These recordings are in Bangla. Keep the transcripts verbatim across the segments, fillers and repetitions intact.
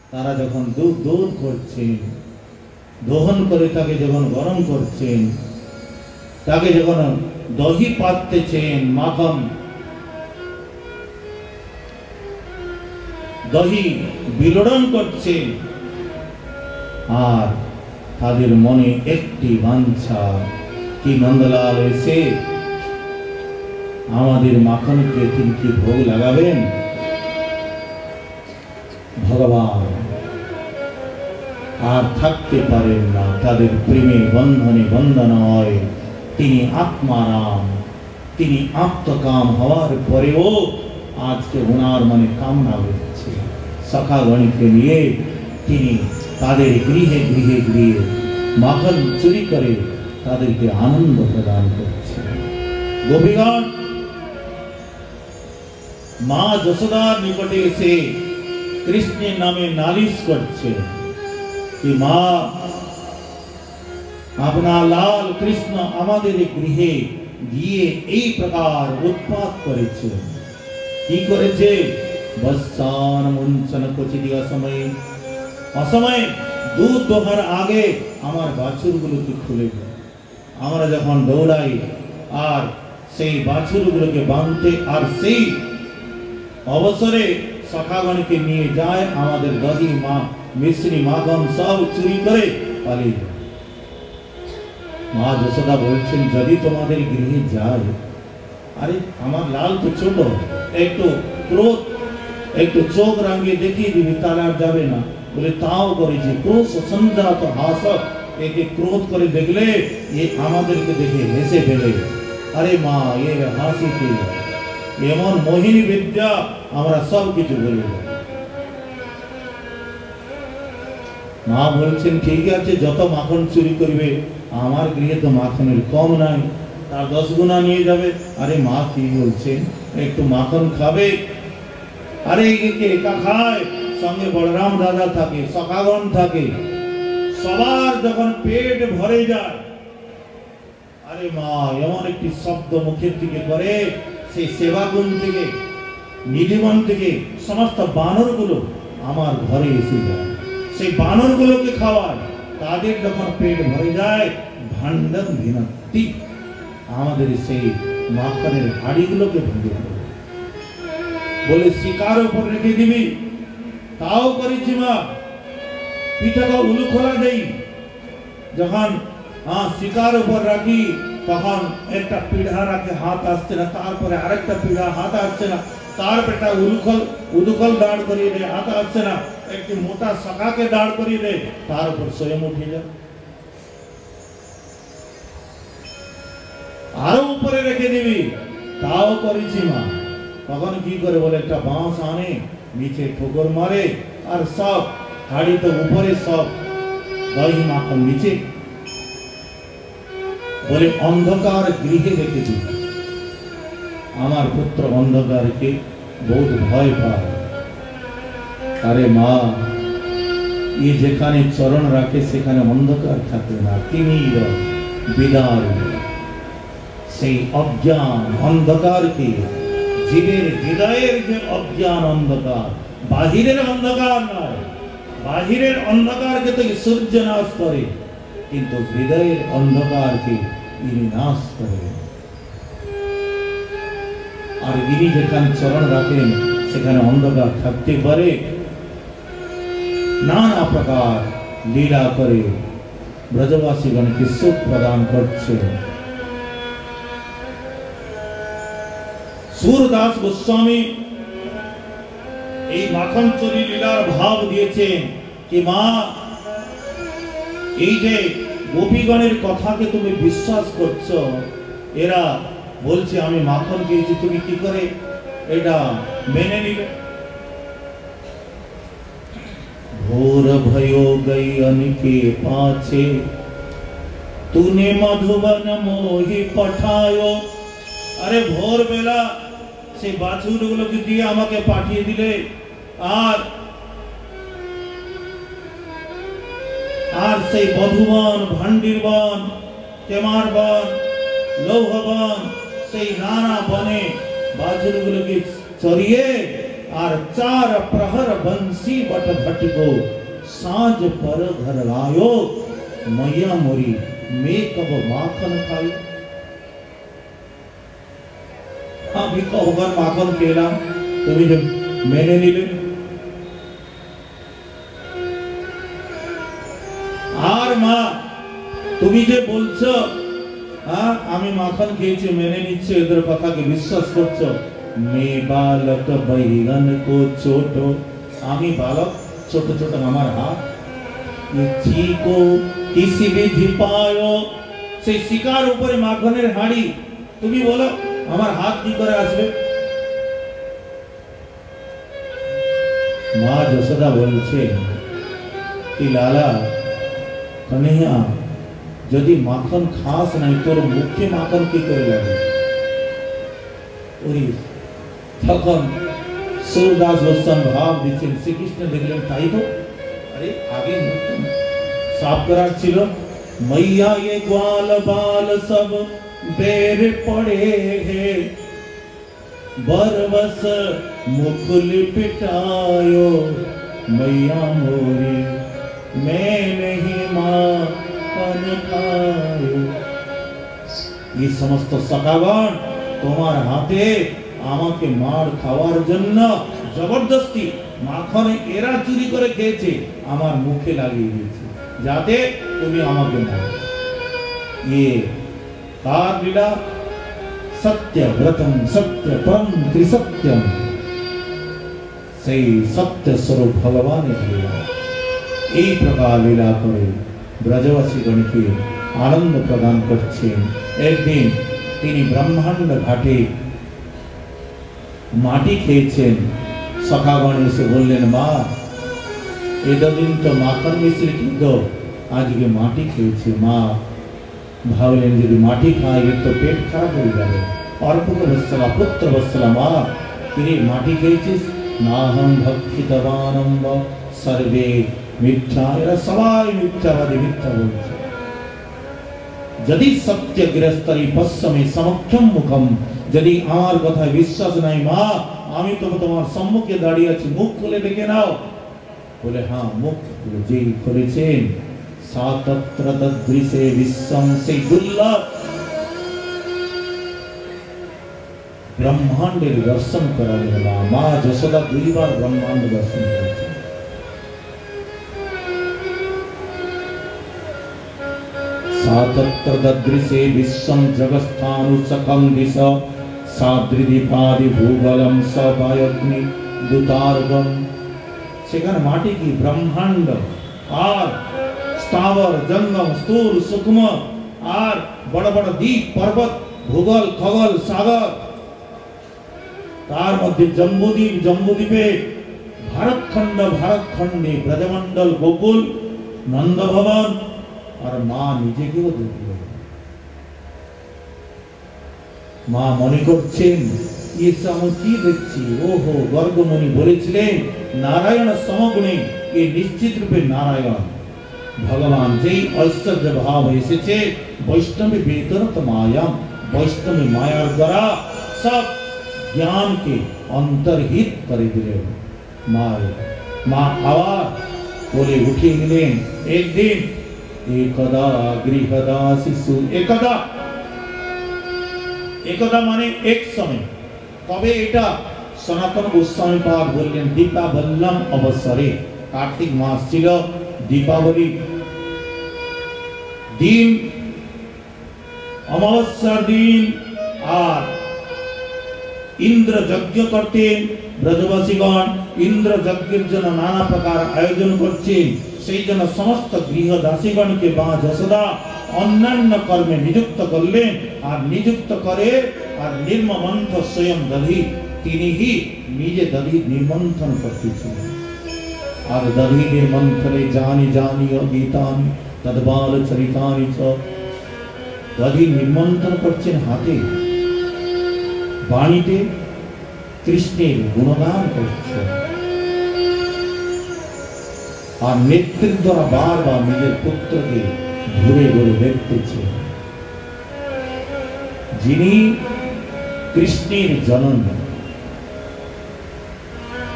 তারা যখন দুধ দোধ করছেন, দহন করে তাকে যখন গরম করছেন, তাকে যখন দহি পাততেছেন, মাখন দহি বিলোড়ন করছেন, আর তাদের মনে একটি বাঞ্ছা কি নন্দলাল এসে আমাদের মাখনকে তিনি কি ভোগ লাগাবেন। ভগবান আর থাকতে পারেন না, তাদের প্রেমে বন্ধনে বন্ধন হয়। তিনি আত্মারাম, তিনি আত্মকাম হওয়ার পরেও আজকে ওনার মনে কামনা হচ্ছে। সখাগণকে নিয়ে তিনি তাদের গৃহে গৃহে গৃহে মাখন চুরি করে তাদেরকে আনন্দ প্রদান করছে। গোপীগণ মা যশোদার নিকটে এসে কৃষ্ণের নামে নালিশ করছে कि माँ अपना लाल कृष्ण आमादेर गृहे गिये এই प्रकार उत्पात করেছে। কি করেছে? বৎসান মুঞ্চন কচি অসময়ে অসময়ে দুধ দোহার আগে আমার বাছুরগুলোকে খুলে দেয়। আমরা যখন দৌড়াই আর সেই বাছুরগুলোকে বাঁধতে, আর সেই অবসরে সখাগণকে নিয়ে যায়, আমাদের দহি মা মিশ্রি মাখন সব চুরি করে পালিয়ে যায়। মা যশোদা বলছেন যদি তোমাদের গৃহে যায়, আরে আমার লাল তো ছোট, একটু ক্রোধ একটু চোখ রাঙিয়ে দেখিয়ে দিবি তাহলে আর যাবে না। বলে তাও করেছি, ক্রোধ সঞ্জাত হাস, একে ক্রোধ করে দেখলে এ আমাদেরকে দেখে হেসে ফেলে। আরে মা এর হাসিতে এমন মোহিনী বিদ্যা আমরা সব কিছু বলে। মা বলছেন ঠিক আছে, যত মাখন চুরি করবে আমার গৃহে তো মাখনের কম নাই, তার দশ গুণা নিয়ে যাবে। আরে মা কি বলছেন, একটু মাখন খাবে। আরে একে একা খায়, সঙ্গে বলরাম দাদা থাকে, সখাগণ থাকে, সবার যখন পেট ভরে যায়, আরে মা এমন একটি শব্দ মুখের দিকে করে, সেই সেবাগুণ থেকে নিধিবন থেকে সমস্ত বানর গুলো আমার ঘরে এসে যায়, সেই বানর গুলোকে খাওয়ায়। তাদের যখন পেট ভরে যায়, ভান্ডার ভিনাতি আমাদের সেই মাখনের হাড়িগুলোকে ভেঙে দেবে। বলে শিকার উপর রেখে দিবি, তাও করেছি মা। পিঠাটা উলু খোলা দেই, যখন শিকার উপর রাখি তখন একটা পিঠা রাখে, হাত আসছে না, তারপরে আরেকটা পিঠা, হাত আসছে না, তারপর একটা উলুখল উদুকল দাঁড় করিয়ে দেয়, হাত আসছে না, একটি মোটা শাখাকে দাঁড় করিয়ে দেয়, তার উপর স্বয়ং উঠে যায়। আরো উপরে রেখে দিবি, তাও করেছি মা। তখন কি করে? বলে একটা বাঁশ আনে, নিচে ঠোকর মারে, আর সব হাড়ি তো উপরে, সব দহি মাখন নিচে। বলে অন্ধকার গৃহে রেখে দিই। আমার পুত্র অন্ধকারকে বহুত ভয় পায়। আরে মা, ये যেখানে চরণ রাখে সেখানে অন্ধকার থাকে না, তিনি বিদার সেই অজ্ঞান অন্ধকারকে, জীবের হৃদয়ের যে অজ্ঞান অন্ধকার, বাহিরের অন্ধকার নয়, বাহিরের অন্ধকারকে তো সূর্য নাশ করে, কিন্তু হৃদয়ের অন্ধকারকে ইনি নাশ করে। আর ইনি যেখানে চরণ রাখেন সেখানে অন্ধকার থাকতে পারে। নানা প্রকার লীলা করে ব্রজবাসীগণকে সুখ প্রদান করছে। सूरदास गोस्वामी এই মাখন চুরি লীলার ভাব দিয়েছেন কি মা, এই যে গোপীগণের কথাকে তুমি বিশ্বাস করছো, এরা বলছে আমি মাখন খেয়েছি, তুমি কি করে এটা মেনে নিলে? ভোর भयो गयन के पाछे तूने मधुबन मोहि पठायो। अरे भोर बेला সেই বাছুরগুলোকে দিয়ে আমাকে পাঠিয়ে দিলে, আর আর সেই মধুবন, ভান্ডির বন, কেমার বন, লৌহ বন, সেই নানা বনে বাছুরগুলোকে চড়িয়ে और चार प्रहर बंसी बट भट गो साँझ पर घर लायो मैया मोरी मैं कब माखन खाई। আমি কবার মাখন খেলাম তুমি যে মেনে নিলে। আর মা তুমি যে বলছো হ্যাঁ আমি মাখন খেয়েছি মেনে নিচ্ছি এদের কথাকে বিশ্বাস করছো। মে বালক বৈগন কো ছোট আমি বালক ছোট ছোট আমার হাত ইচ্ছি কো কিসি বিধি পায়ো সেই শিকার উপরে মাখনের হাঁড়ি তুমি বলো আমার হাত কি করে আসবে। মা যশোদা বলছে কি লালা কन्हैया যদি মাখন খাস নাই তোর মুখে মাখন কি করে লাগে। ওরে তখন सूरदास गोस्वामी भाव দিচ্ছেন শ্রীকৃষ্ণ দেখলেন তাই তো আরে আগে মুখ साफ करार छिलो मैया ये ग्वाल बाल सब बेर पड़े हैं बरबस मुकुल पिटायो मैया मोरी मैं नहीं माखन खायो। ये समस्त सखागण তোমার হাতে আমাকে মার খাওয়ার জন্য জবরদস্তি মাখন এরা চুরি করে খেয়েছে আমার মুখে লাগিয়ে দিয়েছে যাতে তুমি আমাকে মারো। ये कार लीला सत्य व्रतम सत्य परम त्रिसत्यम সেই সত্য স্বরূপ ভগবানের লীলা। এই প্রকার লীলা করে ব্রজবাসীগণকে আনন্দ প্রদান করছেন। একদিন তিনি ব্রহ্মাণ্ড ঘাটে মাটি খেয়েছেন। সখাগণ এসে বললেন মা এতদিন তো মাখন মিশ্রি খেত আজকে মাটি খেয়েছে। মা ভাবলেন যদি মাটি খায় এর তো পেট খারাপ হয়ে যাবে। অর্পক বৎসলা পুত্র বৎসলা মা তিনি মাটি খেয়েছিস না হম ভক্ষিতবানম সর্বে মিথ্যা এরা সবাই মিথ্যাবাদী মিথ্যা বলছে। যদি সত্য গৃহস্থরী পশ্চিমে সমক্ষম মুখম যদি আমার কথায় বিশ্বাস নাই মা আমি তো তোমার সম্মুখে দাঁড়িয়ে আছি মুখ খুলে দেখে নাও। বলে হ্যাঁ মুখ খুলে যেই খুলেছেন সাতত্র দৃশ্যে বিশ্বম সেই দুর্লভ ব্রহ্মাণ্ডের দর্শন করা গেল। মা যশোদা দুইবার ব্রহ্মাণ্ড দর্শন করেছেন। सातत्र ददृशे विश्वं जगत्स्थानुसखं दिश साद्रिदीपादि भूगोलम सवायग्नि दूतार्गम সেখানে মাটি কি ব্রহ্মাণ্ড আর স্থাবর জঙ্গম স্থূল সূক্ষ্ম আর বড় বড় দ্বীপ পর্বত ভূগোল খগোল সাগর তার মধ্যে জম্বুদ্বীপ জম্বুদ্বীপে ভারতখণ্ড ভারতখণ্ডে ব্রজমণ্ডল গোকুল নন্দভবন আর মা নিজেকেও দেখল। মা মনে করছেন আমি কি দেখছি। ওহো গর্গমণি বলেছিলেন নারায়ণ সমগুণে এ নিশ্চিত রূপে নারায়ণ ভগবান যেই ঐশ্বর্য ভাব এসেছে বৈষ্ণবী বেদরত মায়াম বৈষ্ণবী মায়ার দ্বারা সব জ্ঞানকে অন্তর্হিত করে দিলেন। মায় মা আবার বলে উঠে গেলেন একদিন एकदा गृहदा शिशु एकदा एकदा माने एक समय तबे एटा सनातन गोस्वामी पाद बोललेन दीपावल्लम अवसरे कार्तिक मास छिलो दीपावली दिन अमावस्यार दिन আর इंद्र यज्ञ करतेन ব্রজবাসীগণ इंद्र यज्ञের জন্য নানা প্রকার আয়োজন করছেন। সেই জন্য সমস্ত গৃহদাসীগণকে মা যশোদা অন্যান্য কর্মে নিযুক্ত করলেন আর নিযুক্ত করে আর নির্মমন্থ স্বয়ং দধি তিনিই নিজে দধি নির্মন্থন করতেছিলেন। আর দধি নির্মন্থনে জানি জানিও গীতানি তদ্বাল চরিতানি চ দধি নির্মন্থন করছেন হাতে বাণীতে কৃষ্ণের গুণগান করছেন আর নেত্রের দ্বারা বারবার নিজের পুত্রকে ঘুরে ঘুরে দেখতেছে। যিনি কৃষ্ণের জননী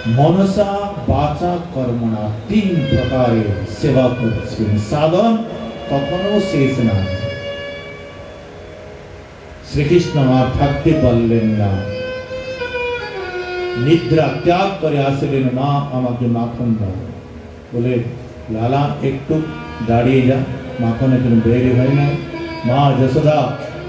मनसा बाचा कर्मणा तीन प्रकारे सेवा करছেন साधन কখনো শেষ না শ্রীকৃষ্ণ আর থাকতে পারলেন না নিদ্রা ত্যাগ করে আসলেন মা আমাকে মাখন দাও বলে লালা একটু দাঁড়িয়ে যা মাখন এখন বের হয় না মা যশোদা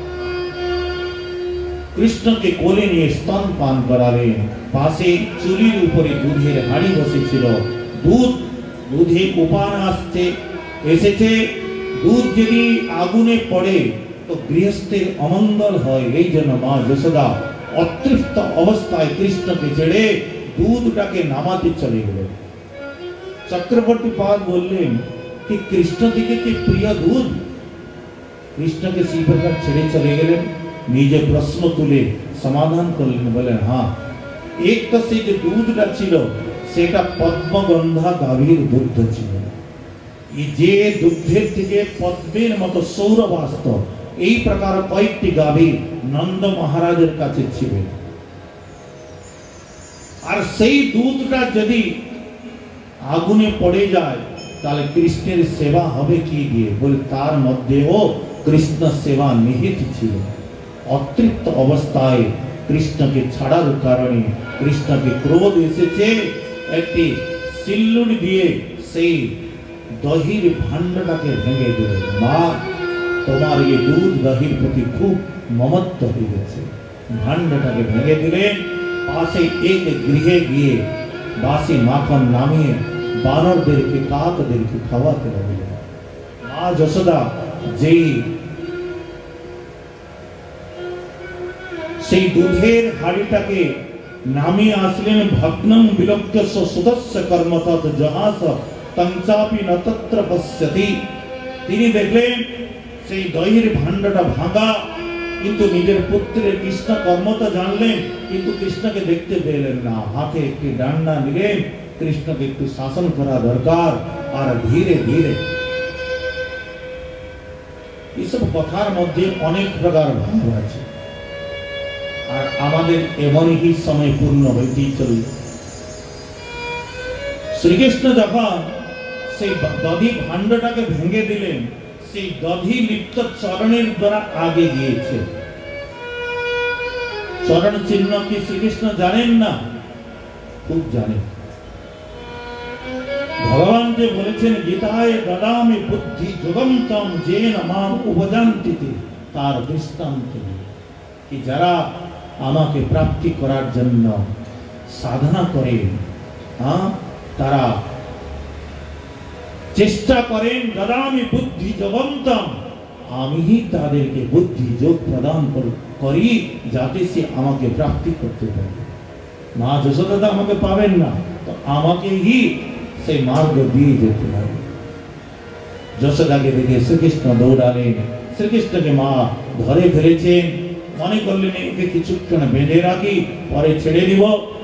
कृष्ण के कोले निये स्तन पान करालेन पाशे चुलिर उपरे दूधेर हाड़ी बसेछिल दूध दूधे उपान आसछे एसेछे दूध यदि आगुने पड़े तो गृहस्थेर अमंगल हय एई जन्य मा यशोदा अतृप्त अवस्थाय कृष्ण के छेड़े दूधटाके नामाते चले गेलेन चक्रवर्ती पाद बोललेन कि कृष्ण दिके कि प्रिय दूध कृष्ण के सी प्रकार छेड़े चले गेलेन निजे प्रश्न तुले समाधान करलेन बोलेन हाँ एक तो से जो दूधटा छिलो सेटा पद्मगंधा गाभीर दुग्ध छिलो जे दुग्धेर थेके पद्मेर मतो सौरभ आसतो এই প্রকার কয়েকটি গাভী নন্দ মহারাজের কাছে ছিল আর সেই দুধটা যদি আগুনে পড়ে যায় তাহলে কৃষ্ণের সেবা হবে কি দিয়ে বলে তার মধ্যেও কৃষ্ণ সেবা নিহিত ছিল অতৃপ্ত অবস্থায় কৃষ্ণকে ছাড়ার কারণে কৃষ্ণকে ক্রোধ এসেছে একটি সিল্লুড় দিয়ে সেই দহির ভাণ্ডটাকে ভেঙে দিল মা তোমার এই দুধ দহির প্রতি খুব মমত্ব হয়ে গেছে ভাণ্ডটাকে ভেঙে দিলেন পাশে এক গৃহে গিয়ে বাসি মাখন নামিয়ে বানরদেরকে কাকদেরকে খাওয়াতে লাগলেন মা যশোদা যেই সেই দুধের হাড়িটাকে নামিয়ে আসলেন ভগ্নং বিলক্ষ্যস্য সুদস্য কর্মতৎ জহাস তঞ্চাপি ন তত্র পশ্যতি তিনি দেখলেন সেই দহির ভাণ্ডটা ভাঙা কিন্তু নিজের পুত্রের কৃষ্ণ কর্মতা জানলেন কিন্তু কৃষ্ণকে দেখতে পেলেন না হাতে একটি ডান্ডা নিলেন কৃষ্ণকে একটু শাসন করা দরকার আর ধীরে ধীরে এইসব কথার মধ্যে অনেক প্রকার ভাব আছে আর আমাদের এমনই সময় পূর্ণ হইতেই চলল শ্রীকৃষ্ণ যখন সেই দধি ভাণ্ডটাকে ভেঙে দিলেন সেই দধি লিপ্ত চরণের দ্বারা আগে গিয়েছে চরণ চিহ্ন কি শ্রীকৃষ্ণ জানেন না খুব জানেন ভগবান যে বলেছেন গীতায় দদামি বুদ্ধি যোগন্তম যেন মাম উপজান্তিতে তার দৃষ্টান্ত কি যারা আমাকে প্রাপ্তি করার জন্য সাধনা করে হ্যাঁ তারা চেষ্টা করেন দদামি বুদ্ধি যোগন্তম আমি হি তাদেরকে বুদ্ধি যোগ প্রদান করি যাতে সে আমাকে প্রাপ্তি করতে পারে মা যশোদা আমাকে পাবেন না তো আমাকে হি সেই মার্গ দিয়ে যেতে হবে যশোদাকে দেখে শ্রীকৃষ্ণ দৌড়ালেন শ্রীকৃষ্ণকে মা ধরে ফেলেছেন মনে করলেন একে কিছুক্ষণ বেঁধে রাখি পরে ছেড়ে দিব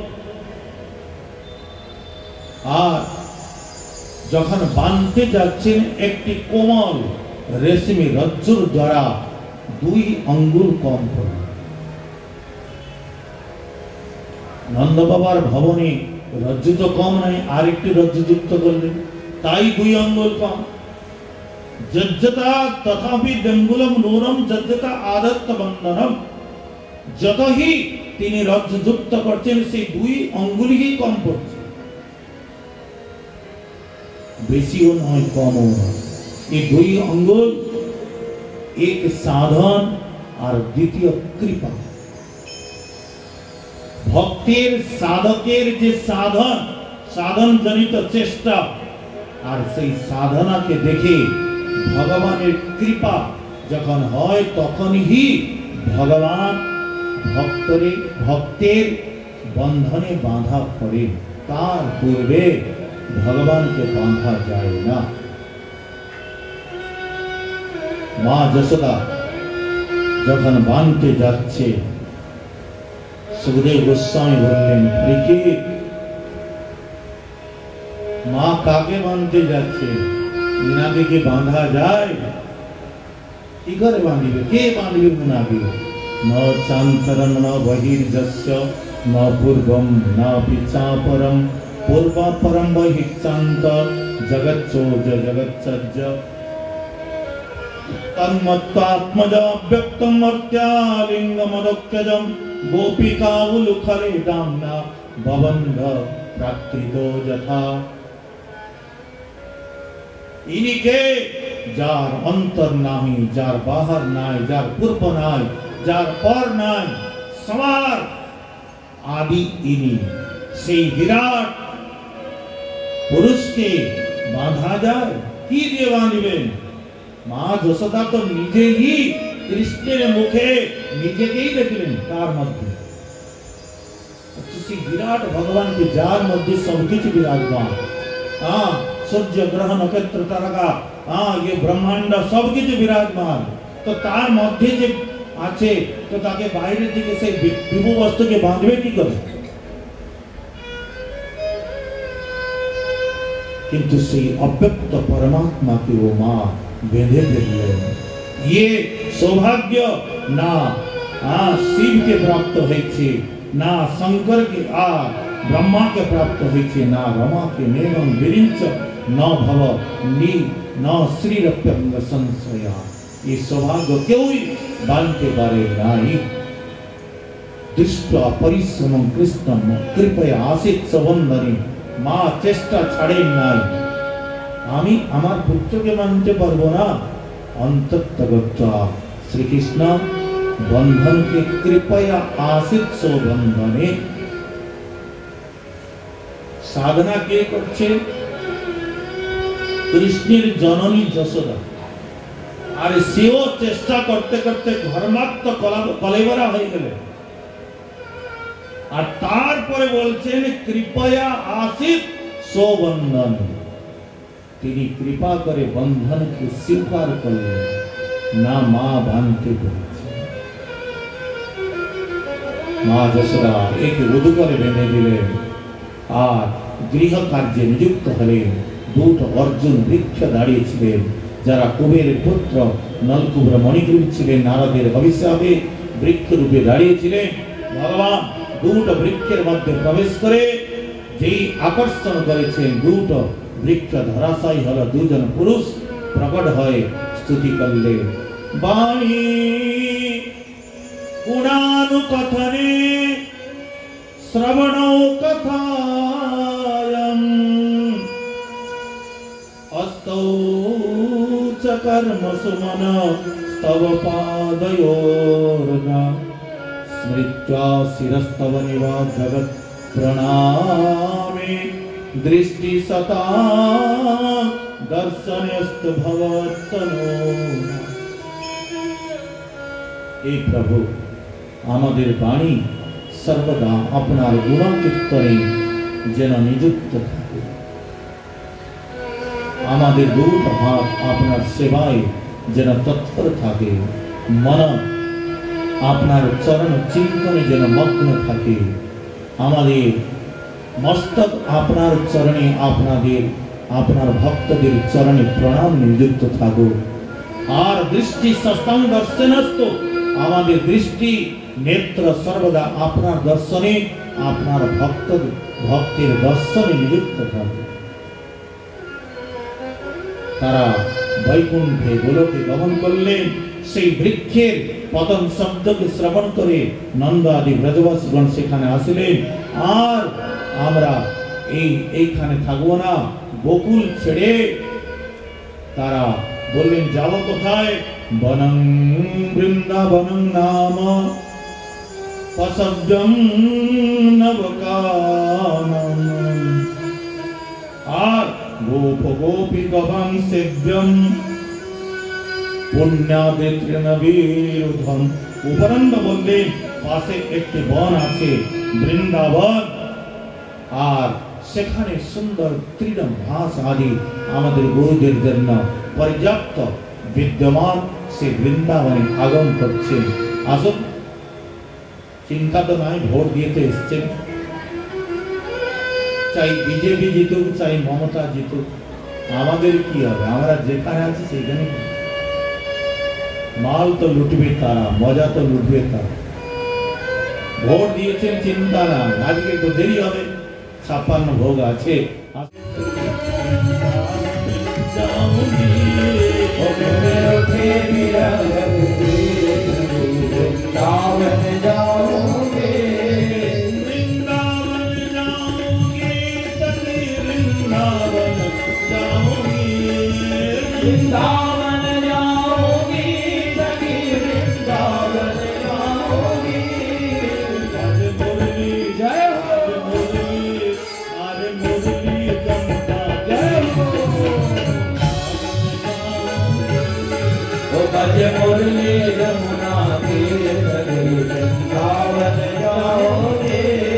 আর যখন বাঁধতে যাচ্ছেন একটি কোমল রেশমি রজ্জুর দ্বারা দুই আঙ্গুল কম পড়ল নন্দ বাবার ভবনে রজ্জু তো কম নাই আর একটি রজ্জু যুক্ত করলেন তাই দুই আঙ্গুল কম যজ্জতা তথাপি দেঙ্গুলম নূরম যজ্জতা আদত্ত বন্ধনম যতই তিনি রজ্জু যুক্ত করছেন সেই দুই আঙ্গুলই কম পড়ছে বেশিও নয় কমও নয় এই দুই আঙ্গুল এক সাধন আর দ্বিতীয় কৃপা ভক্তের সাধকের যে সাধন সাধন জনিত চেষ্টা আর সেই সাধনাকে দেখে ভগবানের কৃপা যখন হয় তখনই ভগবান ভক্তরে ভক্তের বন্ধনে বাঁধা পড়ে তার পূর্বে ভগবানকে বাঁধা যায় না মা যশোদা যখন বাঁধতে যাচ্ছে সুখদেব গোস্বামী বললেন পরীক্ষিত মা কাকে বাঁধতে যাচ্ছে ইনাকে কি বাঁধা যায় কি করে বাঁধিবে কে বাঁধবে উনাকে न चान्तरं न बहिर्जस्य न पूर्वं न पिचापरं पूर्वापरं बहिश्चान्त जगच्चो जगच्चर्य तन्मत्तात्मजा व्यक्तं मर्त्यालिङ्गमदोक्त्यजं गोपिकावुलुखरे दाम्ना बबन्ध प्राकृतो यथा। इनिके जार अंतर नाही, जार बाहर नाय, जार पूर्व नाय, जार पर नाय, सवार आदि इनी से विराट पुरुष के बांधा जाए की दिए बांधिबेन। माँ যশোদা तो निजे ही कृष्णेर मुखे निजे के ही देखलेन तार मध्य किसी विराट भगवान के जार मध्य सबकिछु विराजमान। हाँ सूर्य ग्रह नक्षत्र तारका हाँ ये ब्रह्मांड सबकिछु विराजमान तो तार मध्य जे आछे तो ताके बाहरेर दिके সেই বিভু বস্তুকে বাঁধবে কি করে। किंतु से अव्यक्त परमात्मा की वो माँ बेंधे दिले। ये सौभाग्य ना आ शिव के प्राप्त है छे, ना शंकर के आ ब्रह्मा के प्राप्त है छे, ना रमा के नेमं विरिंच न भव नी न श्रीरप्यंग संशया। ये सौभाग्य क्यों बांधते बारे नाई। दृष्टा परिश्रमं कृष्णं कृपया आसित सवंदनी মা চেষ্টা ছাড়েন নাই। আমি আমার পুত্রকে মানতে পারবো না অন্তত্তগত্বা শ্রীকৃষ্ণ বন্ধনকে কৃপয়া आसित সবন্ধনে। সাধনা কে করছে কৃষ্ণের জননী যশোদা আর সেও চেষ্টা করতে করতে ধর্মাত্ম কলেবরা হয়ে গেলেন। আর তারপরে বলছেন কৃপয়া आसित সবন্ধন। তিনি কৃপা করে বন্ধনকে স্বীকার করলেন না মা বাঁধতে পেরেছে। মা যশোদা একে উদুকরে বেঁধে দিলেন আর গৃহ কার্যে নিযুক্ত হলেন। দুটো অর্জুন বৃক্ষ দাঁড়িয়েছিলেন যারা কুবেরের পুত্র নলকুবের মণিগ্রীব ছিলেন। নারদের অভিশাপে বৃক্ষ রূপে দাঁড়িয়েছিলেন। ভগবান দুটো বৃক্ষের মধ্যে প্রবেশ করে যেই আকর্ষণ করেছেন দুটো বৃক্ষ ধরাশায়ী হলো। দুজন পুরুষ প্রকট হয়ে স্তুতি করলেন বাণী গুণানুকথনে শ্রবণ কথায়ং অস্তৌ চ কর্মসু মন স্তব পাদয়োর্গা स्मृत्वा शिरस्तव निवास जगत प्रणामे दृष्टि सता दर्शनस्तु भवत्तनो। हे प्रभु आमादेर बाणी सर्वदा आपनार गुणकीर्तने जेन नियुक्त थाके। आमादेर दुটো हाथ आपनार सेवाय जेन तत्पर थाके। मन আপনার চরণ চিন্তনে যেন মগ্ন থাকে। আমাদের মস্তক আপনার চরণে আপনাদের আপনার ভক্তদের চরণে প্রণাম নিযুক্ত থাকুক। আর দৃষ্টি সস্তং দর্শনস্ত আমাদের দৃষ্টি নেত্র সর্বদা আপনার দর্শনে আপনার ভক্ত ভক্তের দর্শনে নিযুক্ত থাকুক। তারা বৈকুণ্ঠে গোলকে গমন করলেন। সেই বৃক্ষের পতন শব্দকে শ্রবণ করে নন্দ আদি ব্রজবাসীগণ সেখানে আসলেন। আর আমরা এই এইখানে থাকবো না, গোকুল ছেড়ে তারা বললেন যাব কোথায়। বনং বৃন্দাবনং নাম পসব্যং নবকানন। আর গোপ গোপিকবং সেব্যং পুণ্যাদিত্রনবীরুধম। উপরন্ত বললেন পাশে একটি বন আছে বৃন্দাবন। আর সেখানে সুন্দর তৃণ ঘাস আদি আমাদের গুরুদের জন্য পর্যাপ্ত বিদ্যমান। সে বৃন্দাবনে আগমন করছেন। আসুন, চিন্তা তো নাই, ভোট দিতে এসছেন। চাই বিজেপি জিতুক চাই মমতা জিতুক, আমাদের কি হবে? আমরা যেখানে আছি সেখানে মাল তো লুটবে তারা, মজা তো লুটবে তারা। ভোট দিয়েছেন চিন্তা না, আজকে তো দেরি হবে, ছাপ্পান্ন ভোগ আছে। वृंदावन जाओगी सखी वृंदावन जाओगी। आज मुरली जय हो मुरली, आज मुरली जमता जय हो। ओ बज मुरली यमुना तीर सखी वृंदावन जाओगे।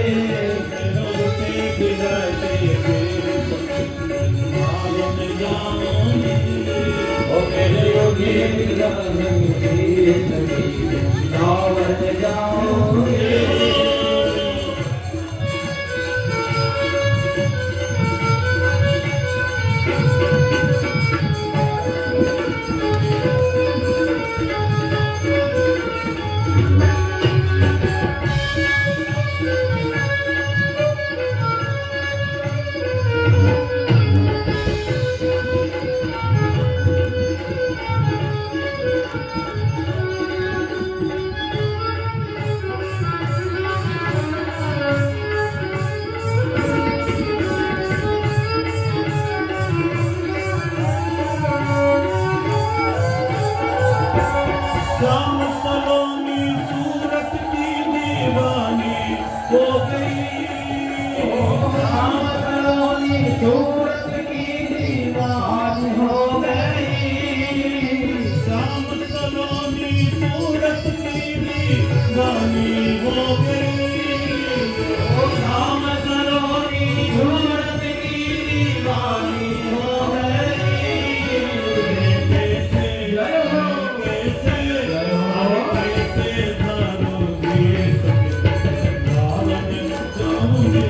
श्याम सलोनी सूरत की दीवानी हो गई। श्याम सलोनी सूरत की दीवानी हो गई। श्याम सलोनी सूरत की दीवानी हो गई। श्याम सलोनी सूरत की दीवानी हो गई। कैसे जय हो कैसे अरे कैसे धरोगे वृंदावन जाऊंगे।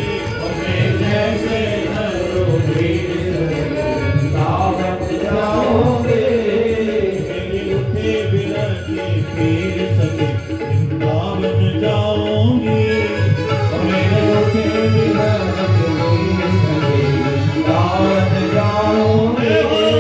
कैसे धरोगे वृंदावन जाओगे। मेरे उठे बिरह के पीर सके वृंदावन जाओगे। मेरे उठे बिरह के पीर सके वृंदावन जाओगे।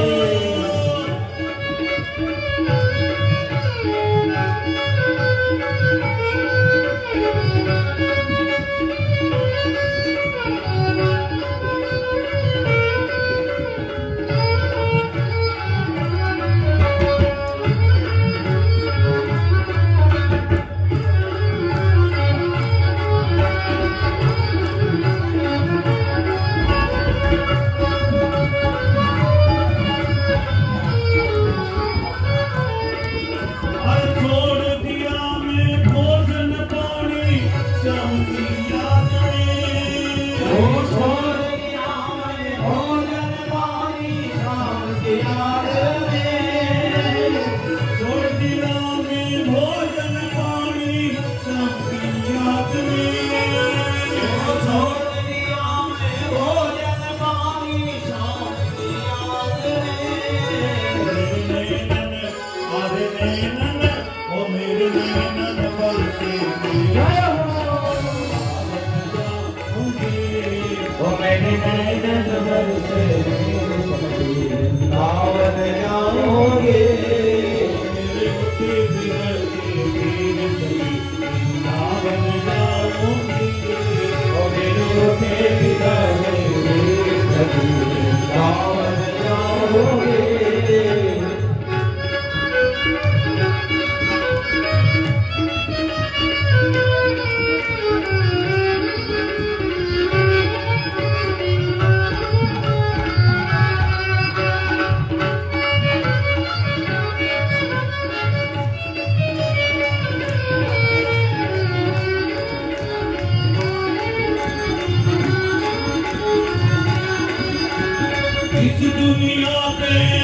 और छोड़ दिया मैं भोजन पानी श्याम की याद में। ओ छोड़ दिया मैं भोजन पानी शाम की याद में। छोड़ दिया मैं भोजन पानी श्याम की याद में। ओ छोड़ दिया मैं भोजन पानी शाम की याद में। मेरे नैनन अरे नैनन ओ मेरे नैनन बरसे जय हो जाऊंगी। ओ मेरे नैनन बरसे वृंदावन जाओगे। मेरे उठे बिरह के पीर सके वृंदावन जाऊंगी। ओ मेरे उठे बिरह के पीर सके वृंदावन जाओगे। इस दुनिया पे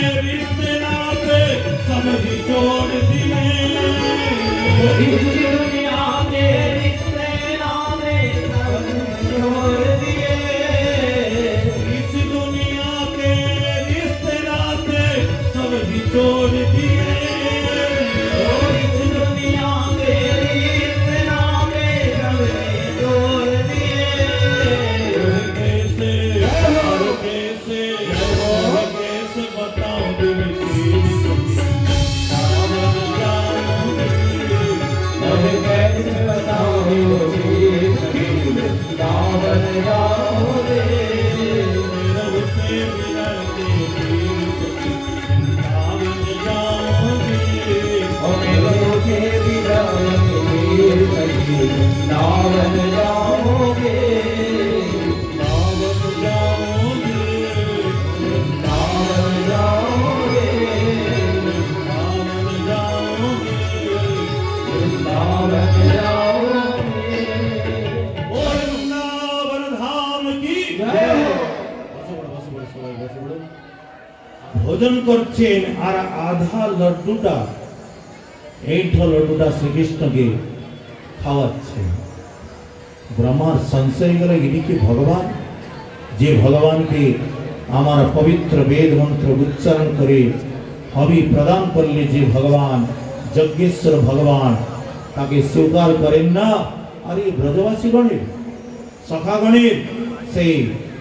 ভোজন করছেন আর আধা লড্ডুটা এইটা লড্ডুটা শ্রীকৃষ্ণকে খাওয়াচ্ছেন। ব্রহ্মার সংশয় গেল ইনি কি ভগবান, যে ভগবানকে আমার পবিত্র বেদ মন্ত্র উচ্চারণ করে হবি প্রদান করলে যে ভগবান যজ্ঞেশ্বর ভগবান তাকে স্বীকার করেন না। আর এই ব্রজবাসীগণের সখাগণের সেই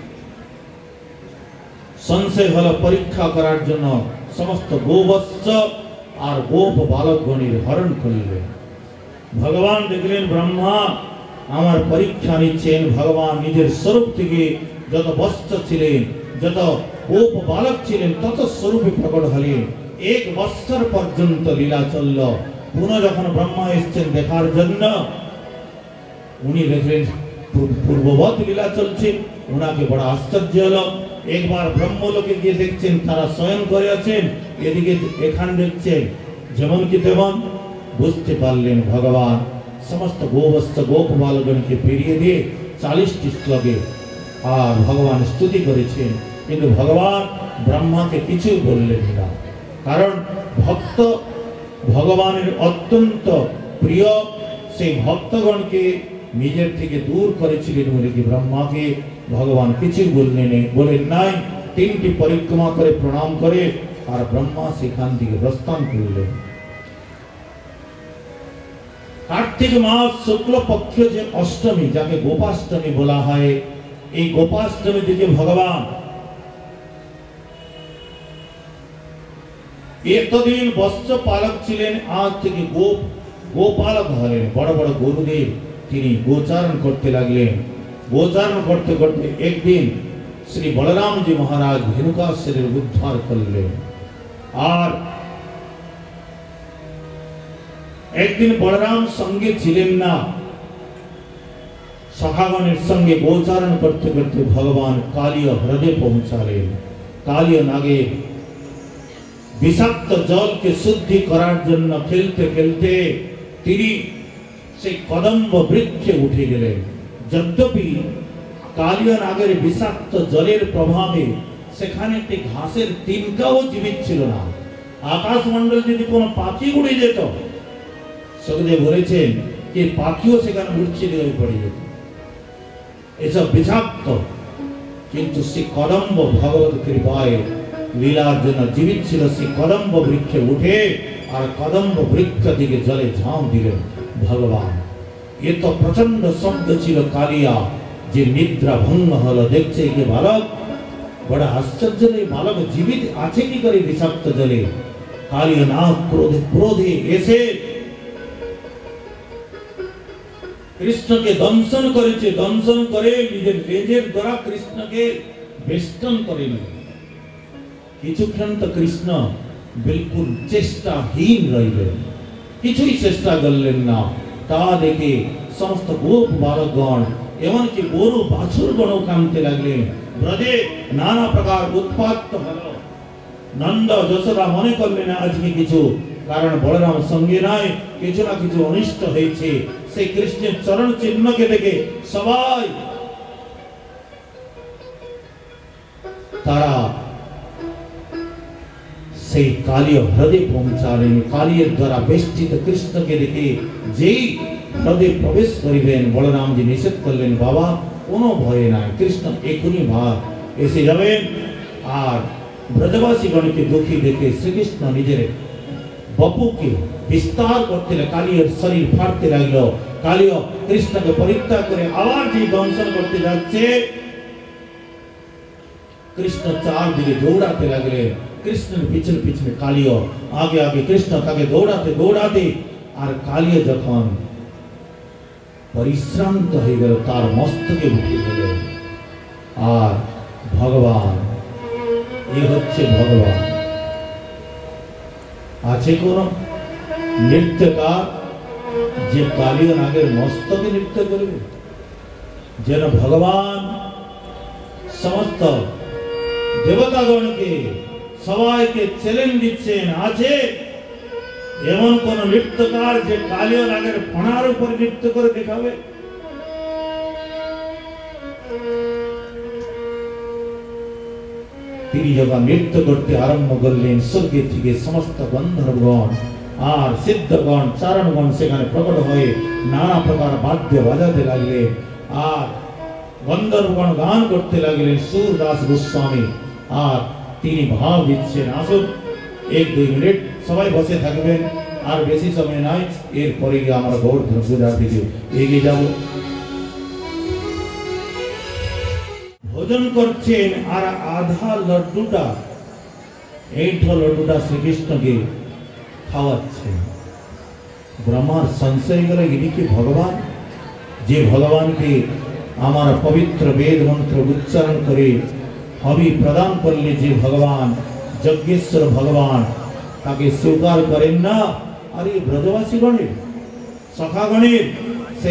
সংশয় হল পরীক্ষা করার জন্য সমস্ত গোবৎস আর গোপ বালকগণের হরণ করলেন। ভগবান দেখলেন ব্রহ্মা আমার পরীক্ষা নিচ্ছেন। ভগবান নিজের স্বরূপ থেকে যত বৎস ছিলেন, যত গোপ বালক ছিলেন, তত স্বরূপে প্রকট হলেন। এক বৎসর পর্যন্ত লীলা চলল। পুনঃ যখন ব্রহ্মা এসছেন দেখার জন্য, উনি দেখলেন পূর্ববৎ লীলা চলছে। উনাকে বড় আশ্চর্য হলো। একবার ব্রহ্মলোকে গিয়ে দেখছেন তারা শয়ন করে আছেন, এদিকে এখান দেখছেন যেমন কি তেমন। বুঝতে পারলেন ভগবান সমস্ত গোবৎস গোপ বালগণকে পেরিয়ে দিয়ে চালিশটি শ্লোকে আর ভগবান স্তুতি করেছেন। কিন্তু ভগবান ব্রহ্মাকে কিছু বললেন না, কারণ ভক্ত ভগবানের অত্যন্ত প্রিয়। সেই ভক্তগণকে নিজের থেকে দূর করেছিলেন বলে কি ব্রহ্মাকে ভগবান কিছু বললেন বলেন নাই। তিনটি পরিক্রমা করে প্রণাম করে আর ব্রহ্মা সেখান থেকে প্রস্থান করলেন। কার্তিক মাস শুক্ল পক্ষ যে অষ্টমী, যাকে গোপাষ্টমী বলা হয়, এই গোপাষ্টমী থেকে ভগবান এতদিন বৎস পালক ছিলেন, আজ থেকে গোপ গোপালক হলেন। বড় বড় গরুদেব তিনি গোচারণ করতে লাগলেন। গোচারণ করতে করতে একদিন শ্রী বলরামজি মহারাজ ধেনুকাসুরের উদ্ধার করলেন। আর একদিন বলরাম সঙ্গে ছিলেন না, সখাগণের সঙ্গে গোচারণ করতে করতে ভগবান কালীয় হ্রদে পৌঁছালেন। কালীয় নাগে বিষাক্ত জলকে শুদ্ধি করার জন্য খেলতে খেলতে তিনি সেই কদম্ব বৃক্ষে উঠে গেলেন। যদ্যপি কালীয় নাগের বিষাক্ত জলের প্রভাবে সেখানে একটি ঘাসের তিনটাও জীবিত ছিল না। আকাশমণ্ডল যদি কোনো পাখি উড়ে যেত, সুখদেব বলেছেন যে পাখিও সেখানে উড়ছিল হয়ে পড়ে যেত, এসব বিষাক্ত। কিন্তু সে কদম্ব ভগবত কৃপায় লীলার জন্য জীবিত ছিল। সে কদম্ব বৃক্ষে উঠে আর কদম্ব বৃক্ষ দিকে জলে ঝাঁপ দিলেন ভগবান। এ তো প্রচন্ড শব্দ ছিল কালিয়া, যে নিদ্রা ভঙ্গ হলো। দেখছে কি বালক, বড় আশ্চর্য, এই বালক জীবিত আছে কি করে বিষাক্ত জলে। কালিয়া না ক্রোধে ক্রোধে এসে কৃষ্ণকে দংশন করেছে। দংশন করে নিজের লেজের দ্বারা কৃষ্ণকে বেষ্টন করে নিল। কিছুক্ষণ তো কৃষ্ণ বিলকুল চেষ্টাহীন রইলেন, কিছুই চেষ্টা করলেন না। তা দেখে সমস্ত গোপ বালকগণ এমনকি গরু বাছুর গণও কাঁদতে লাগলেন। ব্রজে নানা প্রকার উৎপাত হলো। নন্দ যশোদা মনে করলেন আজকে কিছু, কারণ বলরাম সঙ্গে নাই, কিছু না কিছু অনিষ্ট হয়েছে। সেই কৃষ্ণের চরণ চিহ্নকে দেখে সবাই তারা সেই কালীয় হ্রদে পৌঁছালেন। কালীর দ্বারা বেষ্টিত কৃষ্ণকে দেখে যেই হ্রদে প্রবেশ করিবেন, বলরামজি নিষেধ করলেন, বাবা কোনো ভয় নাই, কৃষ্ণ এখনই ভাব এসে যাবেন। আর ব্রজবাসীগণকে দুঃখী দেখে শ্রীকৃষ্ণ নিজের বপুকে বিস্তার করতে লাগলেন। কালীর শরীর ফাটতে লাগলো। কালীয় কৃষ্ণকে পরিত্যাগ করে আবার যে দংশন করতে যাচ্ছে, কৃষ্ণ চারদিকে দৌড়াতে লাগলেন। কৃষ্ণের পিছনে পিছনে কালীয়, আগে আগে কৃষ্ণ তাকে দৌড়াতে দৌড়াতে। আর কালীয় যখন परिश्रांत हो गल तार मस्तके उठे गलेन और भगवान ये হচ্ছে भगवान আছে কোন নৃত্যকার যে কালীয় নাগের মস্তকে নৃত্য করবে যেন ভগবান সমস্ত দেবতাগণকে সবাইকে চ্যালেঞ্জ দিচ্ছেন আছে এমন কোন নৃত্যকার যে কালীয় নাগের ফণার উপর নৃত্য করে দেখাবে তিনি যখন নৃত্য করতে আরম্ভ করলেন স্বর্গে থেকে সমস্ত গন্ধর্বগণ আর সিদ্ধগণ চারণগণ সেখানে প্রকট হয়ে নানা প্রকার বাদ্য বাজাতে লাগলেন আর গন্ধর্বগণ গান করতে লাগলেন সুরদাস গোস্বামী আর তিনি ভাব দিচ্ছেন আসুন এক দুই মিনিট সবাই বসে থাকবেন আর বেশি সময় নাই এরপরে গিয়ে আমরা গোবর্ধন পূজার দিকে এগিয়ে যাব ভোজন করছেন আর আধা লড্ডুটা এইটা লড্ডুটা শ্রীকৃষ্ণকে খাওয়াচ্ছেন ব্রহ্মার সংশয় গেল ইনি কি ভগবান যে ভগবানকে আমার পবিত্র বেদ মন্ত্র উচ্চারণ করে अभी प्रदान करले जे भगवान यज्ञेश्वर भगवान ताके स्वीकार करें ना अरे ब्रजवासी गणे सखा गणे से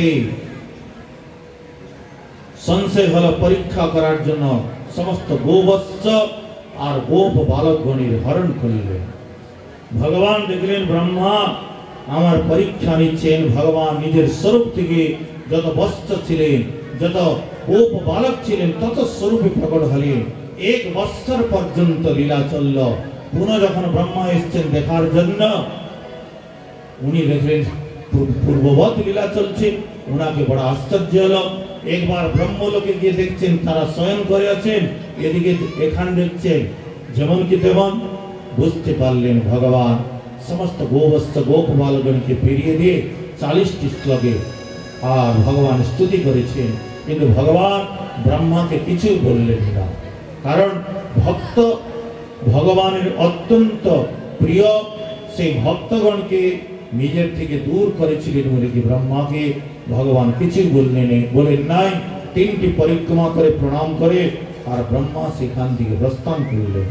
संशय हल परीक्षा करार जन्य समस्त गोवत्स और गोप बालक गणेर हरण करलेन भगवान देखलेन ब्रह्मा आमार परीक्षा निच्छेन भगवान निजेर स्वरूप थेके যত বৎস ছিলেন যত গোপ বালক ছিলেন তত স্বরূপে প্রকট হলেন এক বৎসর পর্যন্ত লীলা চলল পুনঃ যখন ব্রহ্মা এসেছেন দেখার জন্য উনি দেখলেন পূর্ববৎ লীলা চলছে উনাকে বড় আশ্চর্য হলো একবার ব্রহ্মলোকে গিয়ে দেখছেন তারা শয়ন করে আছেন এদিকে এখান দেখছেন যেমন কি তেমন বুঝতে পারলেন ভগবান সমস্ত গোবৎস গোপ বালকগণকে পেরিয়ে দিয়ে চালিশটি শ্লোকে আর ভগবান স্তুতি করেছেন কিন্তু ভগবান ব্রহ্মাকে কিছু বললেন না কারণ ভক্ত ভগবানের অত্যন্ত প্রিয় সেই ভক্তগণকে নিজের থেকে দূর করেছিলেন বলে কি ব্রহ্মাকে ভগবান কিছু বললেন বলেন নাই তিনটি পরিক্রমা করে প্রণাম করে আর ব্রহ্মা সেখান থেকে প্রস্থান করলেন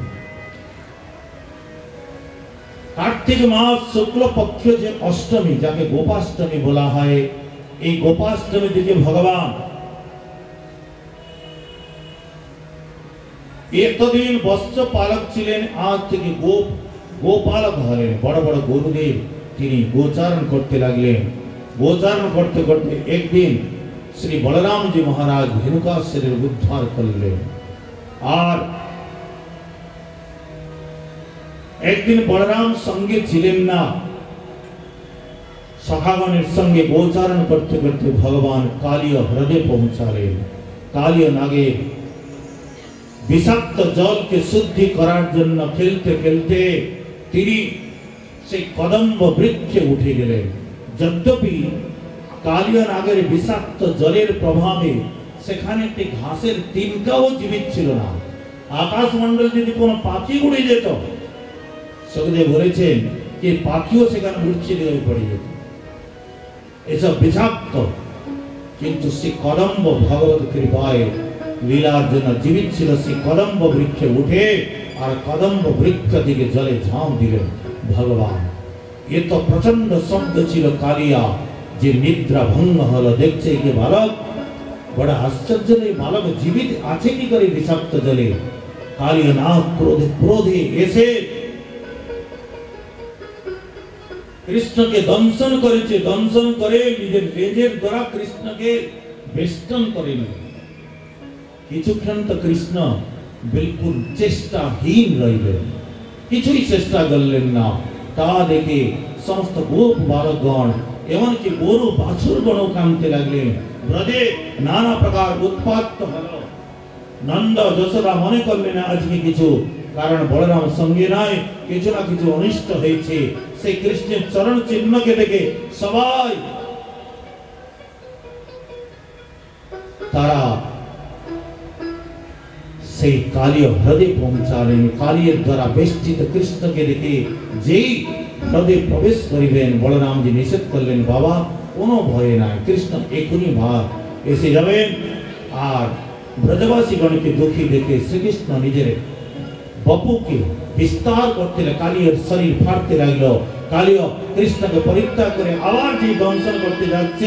কার্তিক মাস শুক্ল পক্ষ যে অষ্টমী যাকে গোপাষ্টমী বলা হয় এই গোপাষ্টমী থেকে ভগবান এতদিন বৎস পালক ছিলেন আজ থেকে গোপ গোপালক হলেন বড় বড় গরুদেব তিনি গোচারণ করতে লাগলেন গোচারণ করতে করতে একদিন শ্রী বলরামজি মহারাজ ধেনুকাসুরের উদ্ধার করলেন আর একদিন বলরাম সঙ্গে ছিলেন না সখাগণের সঙ্গে গোচারণ করতে করতে ভগবান কালীয় হ্রদে পৌঁছালেন কালীয় নাগে বিষাক্ত জলকে শুদ্ধি করার জন্য খেলতে খেলতে তিনি সেই কদম্ব বৃক্ষে উঠে গেলেন যদ্যপি কালীয় নাগের বিষাক্ত জলের প্রভাবে সেখানে একটি ঘাসের তিনটাও জীবিত ছিল না আকাশমণ্ডল যদি কোনো পাখি উড়ে যেত সুখদেব বলেছেন যে পাখিও সেখানে মূর্ছিত হয়ে পড়ে যেত এসব বিষাক্ত কিন্তু শ্রী কদম্ব ভগবত কৃপায় লীলার জন্য জীবিত ছিল শ্রী কদম্ব বৃক্ষে উঠে আর কদম্ব বৃক্ষ দিকে জলে ঝাঁপ দিলেন ভগবান এ তো প্রচন্ড শব্দ ছিল কালিয়া যে নিদ্রা ভঙ্গ হলো দেখছে কি বালক বড় আশ্চর্য এই বালক জীবিত আছে কি করে বিষাক্ত জলে কালিয়া না ক্রোধে ক্রোধে এসে কৃষ্ণকে দংশন করেছে দংশন করে নিজের লেজের দ্বারা কৃষ্ণকে বেষ্টন করে নিল কিছুক্ষণ তো কৃষ্ণ বিলকুল চেষ্টাহীন রইলেন কিছুই চেষ্টা করলেন না তা দেখে সমস্ত গোপ বালকগণ এমনকি গরু বাছুরগণও কাঁদতে লাগলেন ব্রজে নানা প্রকার উৎপাত হলো নন্দ যশোদা মনে করলেন আজকে কিছু কারণ বলরাম সঙ্গে নাই কিছু না কিছু অনিষ্ট হয়েছে সেই কৃষ্ণের চরণ চিহ্নকে দেখে সবাই তারা সেই কালীয় হ্রদে পৌঁছালেন কালীর দ্বারা বেষ্টিত কৃষ্ণকে দেখে যেই হ্রদে প্রবেশ করিবেন বলরামজি নিষেধ করলেন বাবা কোনো ভয় নাই। কৃষ্ণ এখনই ভাব এসে যাবেন। আর ব্রজবাসীগণকে দুঃখী দেখে শ্রীকৃষ্ণ নিজের বপুকে বিস্তার করতে লাগলেন। কালীর শরীর ফাটতে লাগলো। কালীয় কৃষ্ণকে পরিত্যাগ করে আবার যে দংশন করতে যাচ্ছে,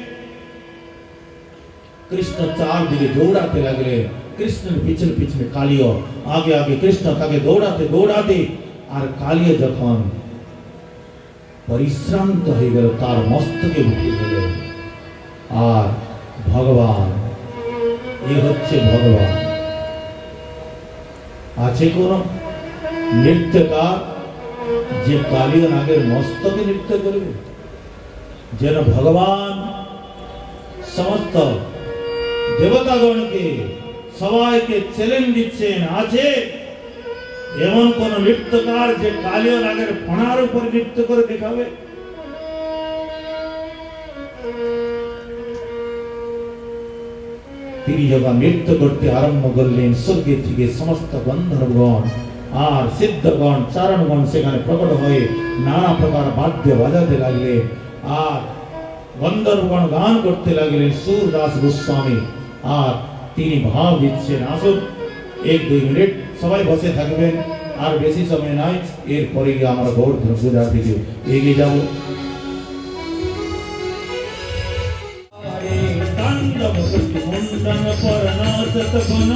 কৃষ্ণ চারদিকে দৌড়াতে লাগলেন। কৃষ্ণের পিছনে পিছনে কালীয় আগে আগে কৃষ্ণ তাকে দৌড়াতে দৌড়াতে, আর কালীয় যখন পরিশ্রান্ত হয়ে গেল তার মস্তকে উঠে গেলেন। আর ভগবান, এ হচ্ছে ভগবান। আছে কোন নৃত্যকার যে কালীয় নাগের মস্তকে নৃত্য করবে? যেন ভগবান সমস্ত দেবতাগণকে সবাইকে চ্যালেঞ্জ দিচ্ছেন। আছে এমন কোন নৃত্যকার যে কালীয় নাগের ফণার উপর নৃত্য করে দেখাবে? তিনি যখন নৃত্য করতে আরম্ভ করলেন, স্বর্গে থেকে সমস্ত গন্ধর্বগণ আর সিদ্ধগণ চারণগণ সেখানে প্রকট হয়ে নানা প্রকার বাদ্য বাজাতে লাগলেন। আর গন্ধর্বগণ গান করতে লাগলেন সুরদাস গোস্বামী। আর তিনি ভাব দিচ্ছেন, আসুন এক দুই মিনিট সবাই বসে থাকবেন, আর বেশি সময় নাই, এরপরে গিয়ে আমরা গৌরধন পূজার দিকে এগিয়ে যাব। मुंडन पर नाचत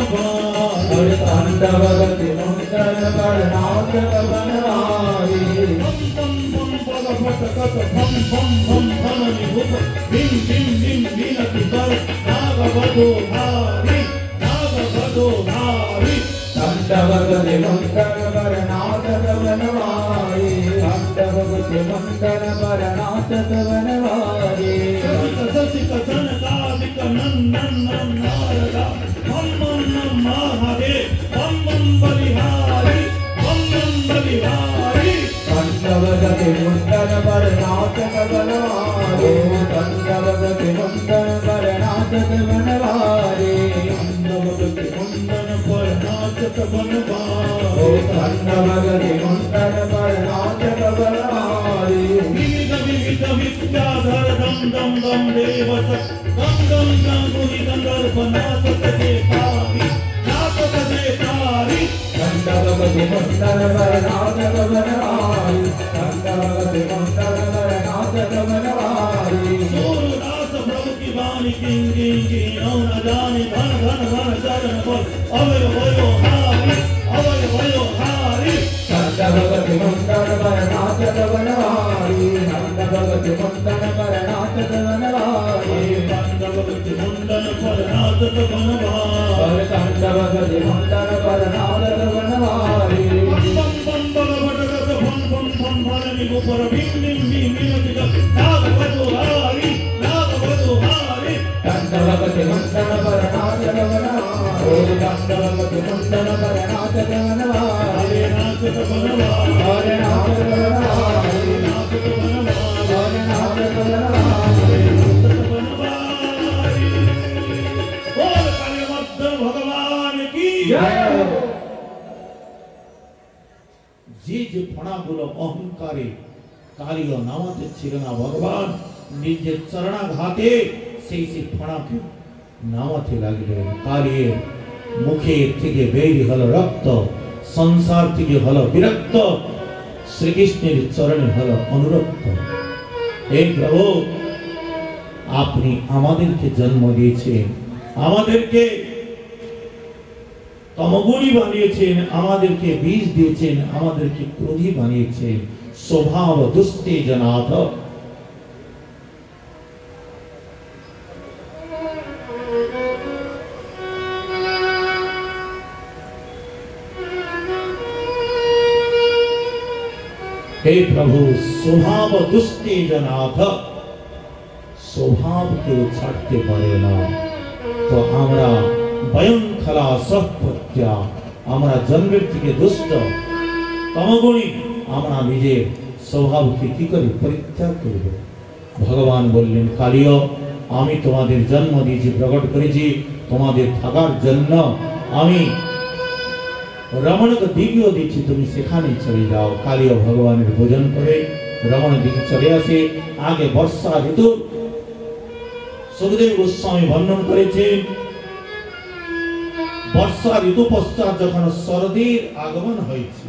बनवारी, तांडव गति मुंडन पर नाचत बनवारी। बम बम बम पग फटकत भम भम भम भमनि भुप, बिम बिम बिम बिनति कर नाग बधो भारी, नाग बधो भारी। तांडव गति मुंडन पर नाचत बनवारी, तांडव गति मुंडन पर नाचत बनवारी। ससिक सनकादिक नंदन नारदा, बम बम नम महादेव, बम बम बलिहारी, बम बम बलिहारी। तांडव गति मुंडन पर नाचत बनवारी, तांडव गति मुंडन पर नाचत बनवारी। तांडव गति मुंडन पर नाचत बनवारी, तांडव गति मुंडन पर नाचत बनवारी। विविध विविध विद्याधर दम दम दम देवस, दम दम दम गुहि गंधर्व नाचत देखारी, नाचत देखारी। तांडव गति मुंडन पर नाचत बनवारी, तांडव गति मुंडन पर नाचत बनवारी। सूरदास प्रभु की वाणी किंग किंग की नौ न जाने धन धन धन चरण पर अवय वयो हारी, अवय वयो हारी। तांडव गति मुंडन पर नाचत बनवारी, तांडव गति मुंडन पर नाचत बनवारी। तांडव गति मुंडन पर नाचत बनवारी, तांडव गति मुंडन पर नाचत बनवारी। बम बम बम भटकत भम भम भम भमनि ऊपर बिम बिम बिम बिनति कर नाग बधो हारी, नाग बधो हारी। तांडव गति मुंडन पर नाचत बनवारी, तांडव गति मुंडन पर नाचत बनवारी। नाचत बनवारी, हरे नाचत बनवारी, नाचत बनवारी, हरे नाचत बनवारी, नाचत बनवारी। बोल कालीमर्दन भगवान की जय। যে যে ফণাগুলো অহংকারে কালীয় নামাতে ছিল না, ভগবান নিজের চরণাঘাতে সেই সেই ফণাকে নামাতে লাগলেন। কালীর মুখের থেকে বের হলো রক্ত, সংসার থেকে হলো বিরক্ত, শ্রীকৃষ্ণের চরণে হলো অনুরক্ত। হে প্রভু, আপনি আমাদেরকে জন্ম দিয়েছেন, আমাদেরকে তমগুণী বানিয়েছেন, আমাদেরকে বীজ দিয়েছেন, আমাদেরকে ক্রোধী বানিয়েছেন। স্বভাব দুষ্টেজনাথ, हे प्रभु स्वभाव दुष्टेजनाथ, स्वभाव के छाड़ते पारे ना, तो हमरा भयंखला सहप्रत्या, हमरा जन्मेर থেকে দুষ্ট তমগুণী, আমরা নিজের স্বভাবকে কি করে পরিত্যাগ করব? ভগবান বললেন, কালীয়, আমি তোমাদের জন্ম দিয়েছি, প্রকট করেছি তোমাদের থাকার জন্য। আমি রমণকে দিকেও দিচ্ছি, তুমি সেখানে চলে যাও। কালীয় ভগবানের ভোজন করে রমণ দিকে চলে আসে। আগে বর্ষা ঋতু সুখদেব গোস্বামী বর্ণন করেছেন বর্ষা ঋতু পশ্চাৎ যখন শরতের আগমন হয়েছে,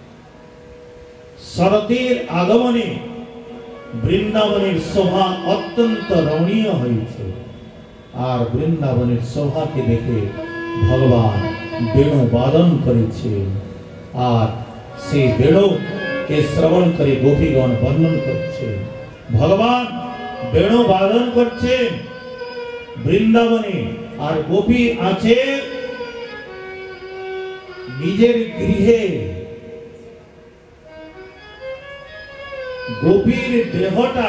শরতের আগমনে বৃন্দাবনের শোভা অত্যন্ত রমণীয় হয়েছে। আর বৃন্দাবনের শোভাকে দেখে ভগবান বেণু বাদন করেছে। আর সেই বেণুকে শ্রবণ করে গোপীগণ বর্ণন করছে। ভগবান বেণু বাদন করছেন বৃন্দাবনে, আর গোপী আছে নিজের গৃহে। গোপীর দেহটা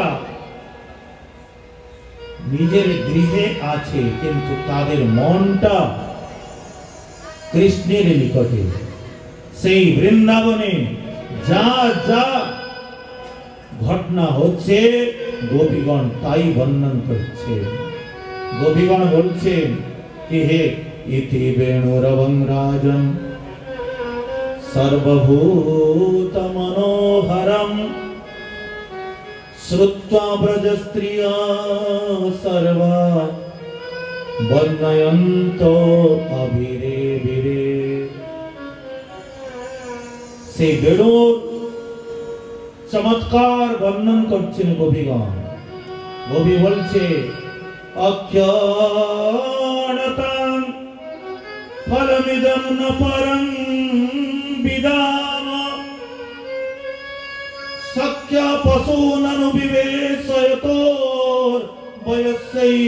নিজের গৃহে আছে, কিন্তু তাদের মনটা কৃষ্ণের নিকটে। সেই বৃন্দাবনে যা যা ঘটনা হচ্ছে গোপীগণ তাই বর্ণন করছে। গোপীগণ বলছেন কি হে ইতি বেণুরবং রাজন সর্বভূত মনোহরম শ্রুত্বা ব্রজস্ত্রিয়া সর্বা বর্ণয়ন্তো অভিরে বিরে। সেই বেণুর চমৎকার বর্ণন করছেন গোপীগণ। গোপী বলছে অক্ষণতাং ফলমিদং ন পরং বিদাম সখ্য পশূননু বিবেশয়তোর বয়স্যৈ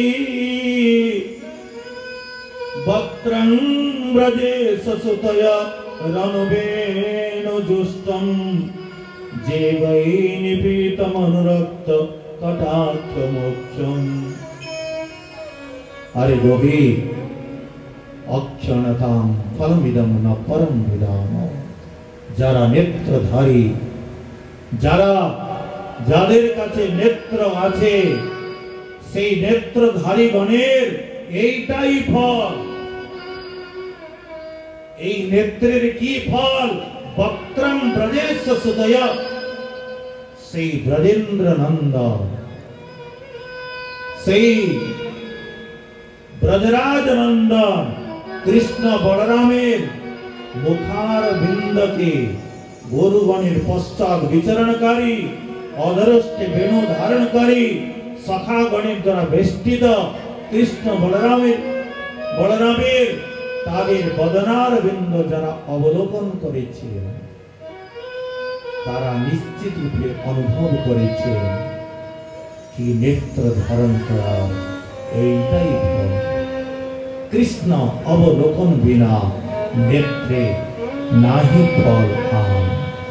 বক্ত্রং ব্রজে সসুতয়া রণবেণু জুষ্টং যে বৈ নিপীতম অনুরক্ত কটাক্ষ মোক্ষম। আরে গোপী অক্ষণতাম ফলমিদং ন পরম বিদাম, যারা নেত্রধারী, যারা যাদের কাছে নেত্র আছে, সেই নেত্রধারী গণের এইটাই ফল। এই নেত্রের কি ফল? বক্ত্রং ব্রজেশ সুতয়া, সেই ব্রজেন্দ্র নন্দন, সেই ব্রজরাজ নন্দন কৃষ্ণ বলরামের মুখার বিন্দকে গরুগণের পশ্চাৎ বিচরণকারী, অধরষ্টে বেণু ধারণকারী সখাগণের দ্বারা বেষ্টিত কৃষ্ণ বলরামের বলরামের তাদের বদনার বিন্দ যারা অবলোকন করেছে, তারা নিশ্চিত রূপে অনুভব করেছে কি নেত্র ধারণ করা এইটাই ফল। কৃষ্ণ অবলোকন বিনা নেত্রে নাহি ফল আন।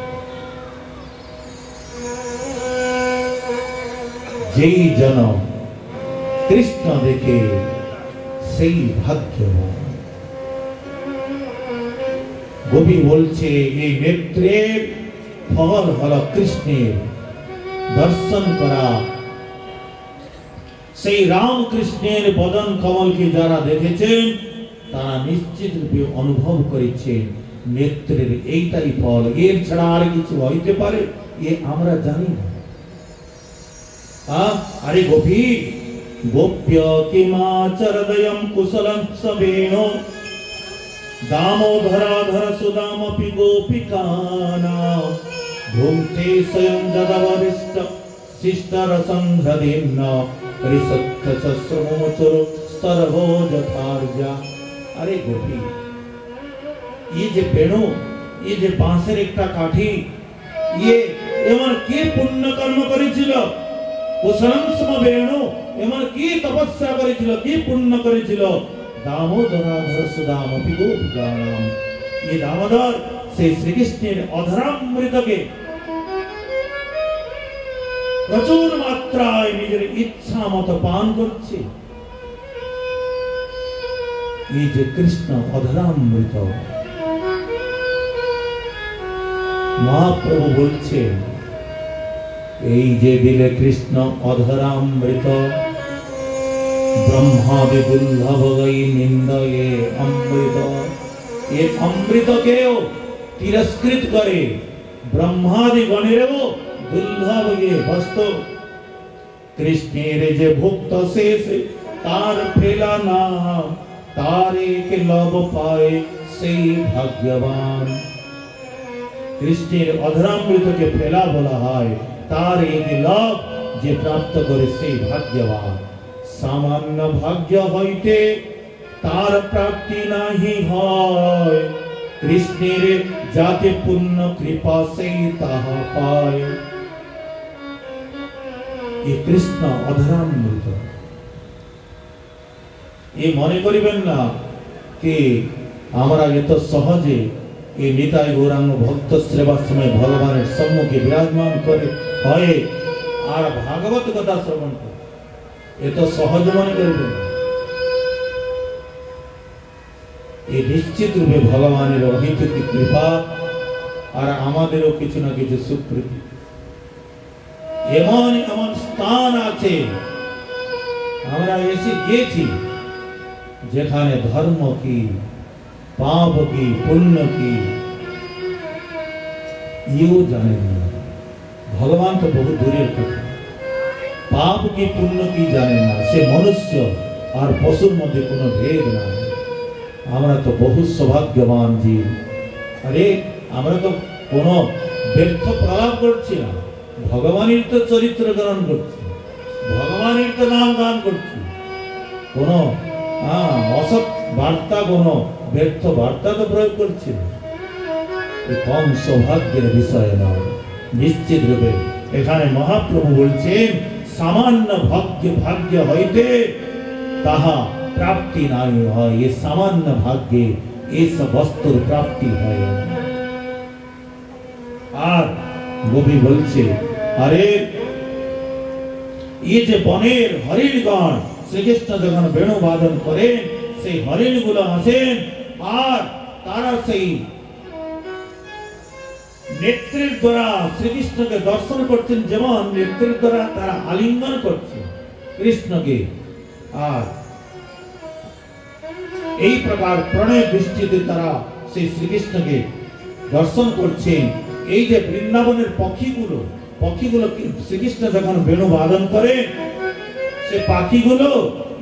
যেই জন কৃষ্ণ দেখে সেই ভাগ্যবান। গোপী বলছে এই নেত্রের ফল হল কৃষ্ণের দর্শন করা। সেই রামকৃষ্ণের বদন কমলকে যারা দেখেছেন তারা নিশ্চিত রূপে অনুভব করেছেন নেত্রের এইটাই ফল। এর ছাড়া আর কিছু হইতে পারে এ আমরা জানি না। আরে গোপী গোপ্য কিমাচরদয়ম কুশলম সবেনো দামোদরাধর সুদামপি গোপিকানাম ভুঙ্ক্তে স্বয়ং যদবদিষ্ট শিষ্টরসং হৃদিন্ন ঋষত্থ শ্রমোচর স্তরভো যথার্যা। আরে গোপী, ये যে বেণু, ये যে বাঁশের একটা কাঠি, ये এমন কি পুণ্য কর্ম করেছিল? কুশলম বেণু এমন কি তপস্যা করেছিল, কি পুণ্য করেছিল? দামোদরাধর সুদামপি গোপিকানাম, ये দামোদর সেই শ্রীকৃষ্ণের অধরামৃতকে প্রচুর মাত্রায় নিজের ইচ্ছা মতো পান করছে। এই যে কৃষ্ণ অধরামৃত, মহাপ্রভু বলছেন এই যে দিলে কৃষ্ণ অধরামৃত ব্রহ্মাদি দুর্লভ নিন্দয়ে অমৃত, এই অমৃতকেও তিরস্কৃত করে ব্রহ্মাদি গণেরও দুর্লভ ये वस्तु। কৃষ্ণের যে ভক্ত শেষ तार फेला नाम तारे के लभ पाए সেই ভাগ্যবান। কৃষ্ণের অধরামৃতকে ফেলা বলা হয়, তার এই লাভ যে প্রাপ্ত করে সেই ভাগ্যবান। সামান্য ভাগ্য হইতে তার প্রাপ্তি নাহি হয়, কৃষ্ণের যাতে পূর্ণ কৃপা সেই তাহা পায়। এই কৃষ্ণ অধরামৃত, এই মনে করিবেন না কি আমরা এত সহজে এই নিতাই গৌরাঙ্গ ভক্ত সেবার সময় ভগবানের সম্মুখে বিরাজমান করে হয় আর ভাগবত কথা শ্রবণ করে এত সহজ মনে করবেন। এই নিশ্চিত রূপে ভগবানের অহিতুক কৃপা আর আমাদেরও কিছু না কিছু সুকৃতি। এমন এমন স্থান আছে আমরা এসে গিয়েছি যেখানে ধর্ম কি, পাপ কি, পুণ্য কি ইও জানেন না। ভগবান তো বহু দূরের কথা, পাপ কি পুণ্য কি জানেন না। সে মনুষ্য আর পশুর মধ্যে কোনো ভেদ নাই। আমরা তো বহু সৌভাগ্যবান জীব। আরে আমরা তো কোনো ব্যর্থ প্রলাপ করছি না, ভগবানের তো চরিত্র গ্রহণ করছি, ভগবানের তো নাম গান করছি। কোনো অসৎ বার্তা, কোনো ব্যর্থ বার্তা তো প্রয়োগ করছি না। কম সৌভাগ্যের বিষয় নয়। নিশ্চিত রূপে এখানে মহাপ্রভু বলছেন সামান্য ভাগ্য ভাগ্য হইতে তাহা প্রাপ্তি নাই হয়। এ সামান্য ভাগ্যে এসব বস্তুর প্রাপ্তি হয়। আর গোপী বলছে আরে এই যে বনের হরিণগণ শ্রীকৃষ্ণ যখন বেণু বাদন করেন সেই হরিণ গুলো আসেন আর তারা সেই নেত্রের দ্বারা শ্রীকৃষ্ণকে দর্শন করছেন, যেমন নেত্রের দ্বারা তারা আলিঙ্গন করছে কৃষ্ণকে, আর এই প্রকার প্রণয় দৃষ্টিতে তারা সেই শ্রীকৃষ্ণকে দর্শন করছেন। এই যে বৃন্দাবনের পক্ষীগুলো, পক্ষীগুলো শ্রীকৃষ্ণ যখন বেণু বাদন করেন সে পাখিগুলো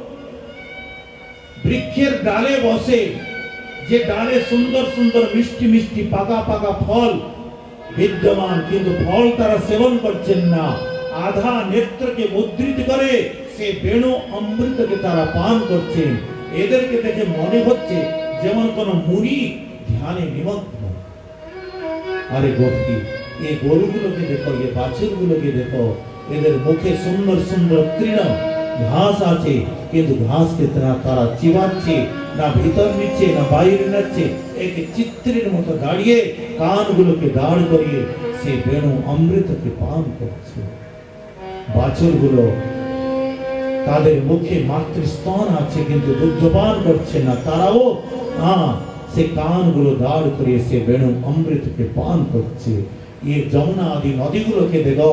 বৃক্ষের ডালে বসে, যে ডালে সুন্দর সুন্দর মিষ্টি মিষ্টি পাকা পাকা ফল বিদ্যমান, কিন্তু ফল তারা সেবন করছেন না। আধা নেত্রকে মুদ্রিত করে সে বেণু অমৃতকে তারা পান করছেন। এদেরকে দেখে মনে হচ্ছে যেমন কোন মুনি ধ্যানে নিমগ্ন। আরে গোপী, এই গরুগুলোকে দেখো, এই বাছুরগুলোকে দেখো, এদের মুখে সুন্দর সুন্দর তৃণ ঘাস আছে, কিন্তু ঘাসকে তারা চিবাচ্ছে না, ভিতর নিচ্ছে না বাইরে নিচ্ছে। এক চিত্রের মতো দাঁড়িয়ে কানগুলোকে দাঁড় করিয়ে সে বেণু অমৃতকে পান করছে। বাছুরগুলো তাদের মুখে মাতৃস্তন আছে কিন্তু দুগ্ধপান করছে না, তারাও হ্যাঁ সে কানগুলো দাঁড় করিয়ে সে বেণু অমৃতকে পান করছে। এই যমুনা আদি নদীগুলোকে দেখো,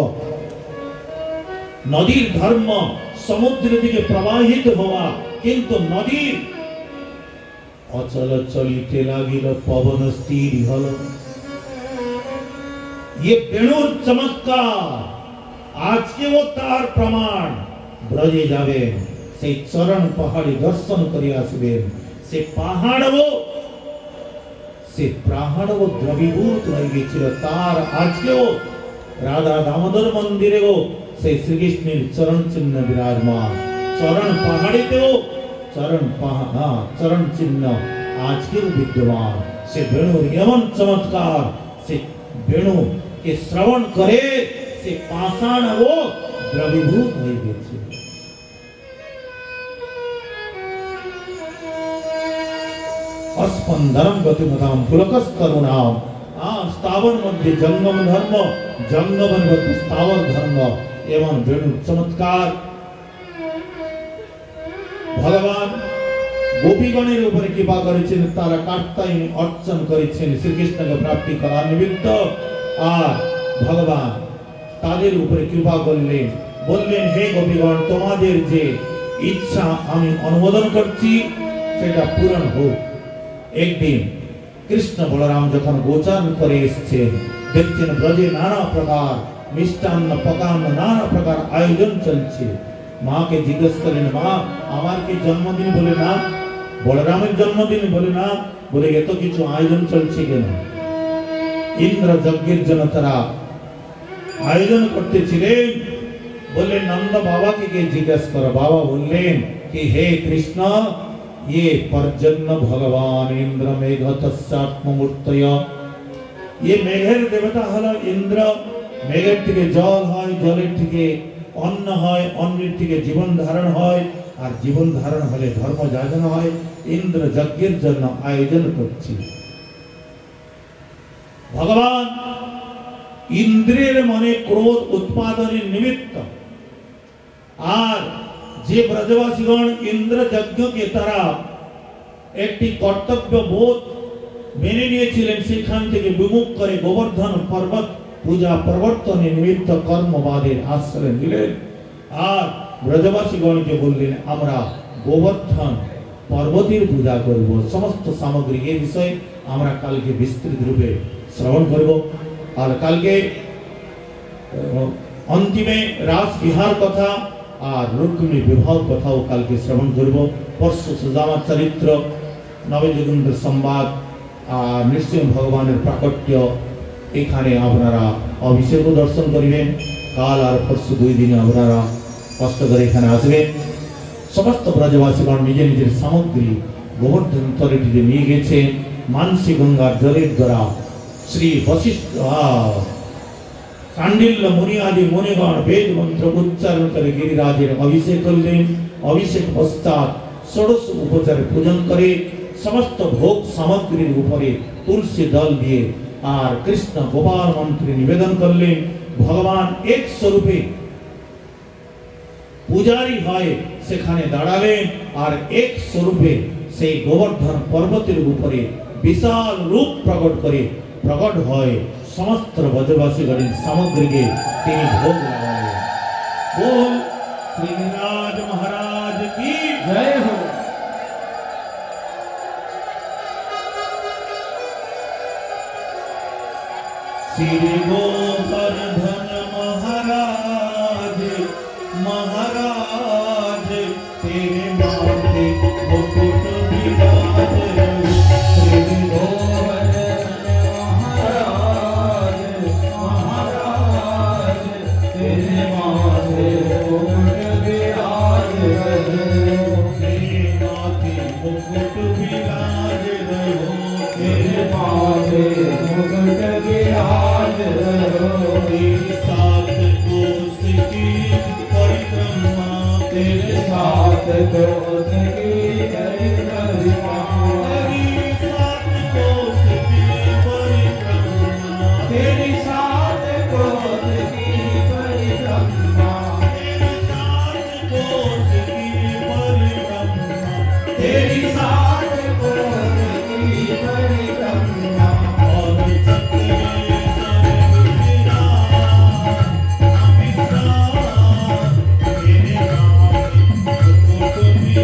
নদীর ধর্ম সমুদ্রের দিকে প্রবাহিত হওয়া, কিন্তু নদীর অচল চলিতে লাগিল পবন স্থির হল। ये বেণুর চমৎকার আজকেও তার প্রমাণ। ব্রজে যাবেন, সেই চরণ পাহাড়ি দর্শন করে আসবেন। সে পাহাড়ও সে পাহাড়ও দ্রবীভূত হয়ে গেছিল। তার আজকেও রাধা দামোদর মন্দিরেও সেই শ্রীকৃষ্ণের চরণ চিহ্ন বিরাজমান। চরণ পাহাড়িতেও চরণ পাহাড় চরণ চিহ্ন আজকেও বিদ্যমান। সে বেণুর এমন চমৎকার, সে বেণু কে শ্রবণ করে সে পাষাণও দ্রবীভূত হয়ে গেছে। अस्पंदरम गतिमताम पुलकस करुणाम। हाँ, स्थावर मध्य जंगम धर्म, जंगमन मध्य स्थावर धर्म एवं वेणु चमत्कार। भगवान गोपीगणের উপরে কৃপা করেছেন, তারা কার্তায়নী অর্চন করেছেন শ্রীকৃষ্ণকে প্রাপ্তি করার নিমিত্ত। আর ভগবান তাদের উপরে কৃপা করলেন, বললেন হে গোপীগণ, তোমাদের যে ইচ্ছা আমি অনুমোদন করছি সেটা পূরণ হোক। একদিন কৃষ্ণ বলরাম যখন গোচারণ করে এসেছেন, দেখছেন ব্রজে নানা প্রকার মিষ্টান্ন পকান্ন নানা প্রকার আয়োজন চলছে। মা কে জিজ্ঞেস করেন মা আমার কি জন্মদিন বলে না বলরামের জন্মদিন বলে না বলে এত কিছু আয়োজন চলছে কেন ইন্দ্র যজ্ঞের জন্য তারা আয়োজন করতেছিলেন বলে নন্দ বাবাকে কে জিজ্ঞেস করো বাবা বললেন कि हे कृष्ण ये पर्जन्य भगवान इंद्र मेघतस्यात्ममूर्तय ये मेघेर देवता हलो इंद्र मेघेर থেকে জল হয় জলের থেকে অন্ন হয় অন্নের থেকে জীবন ধারণ হয় আর জীবন ধারণ হলে ধর্ম যাজন হয় इंद्र যজ্ঞের জন্য আয়োজন করছে ভগবান ইন্দ্রের মনে ক্রোধ উৎপাদনের নিমিত্ত আর যে ব্রজবাসীগণ ইন্দ্র যজ্ঞকে তারা একটি কর্তব্য বোধ মেনে নিয়েছিলেন সেখান থেকে বিমুখ করে গোবর্ধন পর্বত পূজা প্রবর্তনের নিমিত্ত কর্মবাদের আশ্রয় নিলেন আর ব্রজবাসীগণকে বললেন আমরা গোবর্ধন পর্বতের পূজা করব সমস্ত সামগ্রী এই বিষয়ে আমরা কালকে বিস্তৃত রূপে শ্রবণ করব আর কালকে অন্তিমে রাস বিহার কথা আর রুক্মিণী বিবাহ কথাও কালকে শ্রবণ করব পরশু সুদামার চরিত্র নবযুগেন্দ্র সংবাদ আর নৃসিংহ ভগবানের প্রাকট্য এখানে আপনারা অভিষেক দর্শন করিবেন কাল আর পরশু দুই দিনে আপনারা কষ্ট করে এখানে আসবেন সমস্ত ব্রজবাসীগণ নিজের নিজের সামগ্রী গোবর্ধন তরীটিতে নিয়ে গেছে মানসী গঙ্গার জলের দ্বারা শ্রী বশিষ্ঠ কাণ্ডিল্য মুনি আদি মুনিগণ বেদ মন্ত্র উচ্চারণ করে গিরিরাজের অভিষেক করলেন অভিষেক পশ্চাৎ ষোড়শ উপচারে পূজন করে সমস্ত ভোগ সামগ্রীর উপরে তুলসী দল দিয়ে আর কৃষ্ণ গোপাল মন্ত্রে নিবেদন করলেন ভগবান এক স্বরূপে পূজারী হয় সেখানে দাঁড়ালেন আর এক স্বরূপে সেই গোবর্ধন পর্বতের উপরে বিশাল রূপ প্রকট করে প্রকট হয় समस्त ब्रजवासीगण सामग्री के তিনি भोग लगाए बोल श्रीराज महाराज की जय हो श्री गोवर्धन महाराज महाराज तेरे माथे मुकुट विराज श्री गोवर्धन तेरे साथ कोस की परिक्रमा तेरे साथ कोस की परिक्रमा तेरे साथ कोस की परिक्रमा तेरे साथ कोस की परिक्रमा तेरे साथ कोस की परिक्रमा और चक्रे सरविरा अमिश्रा तेरे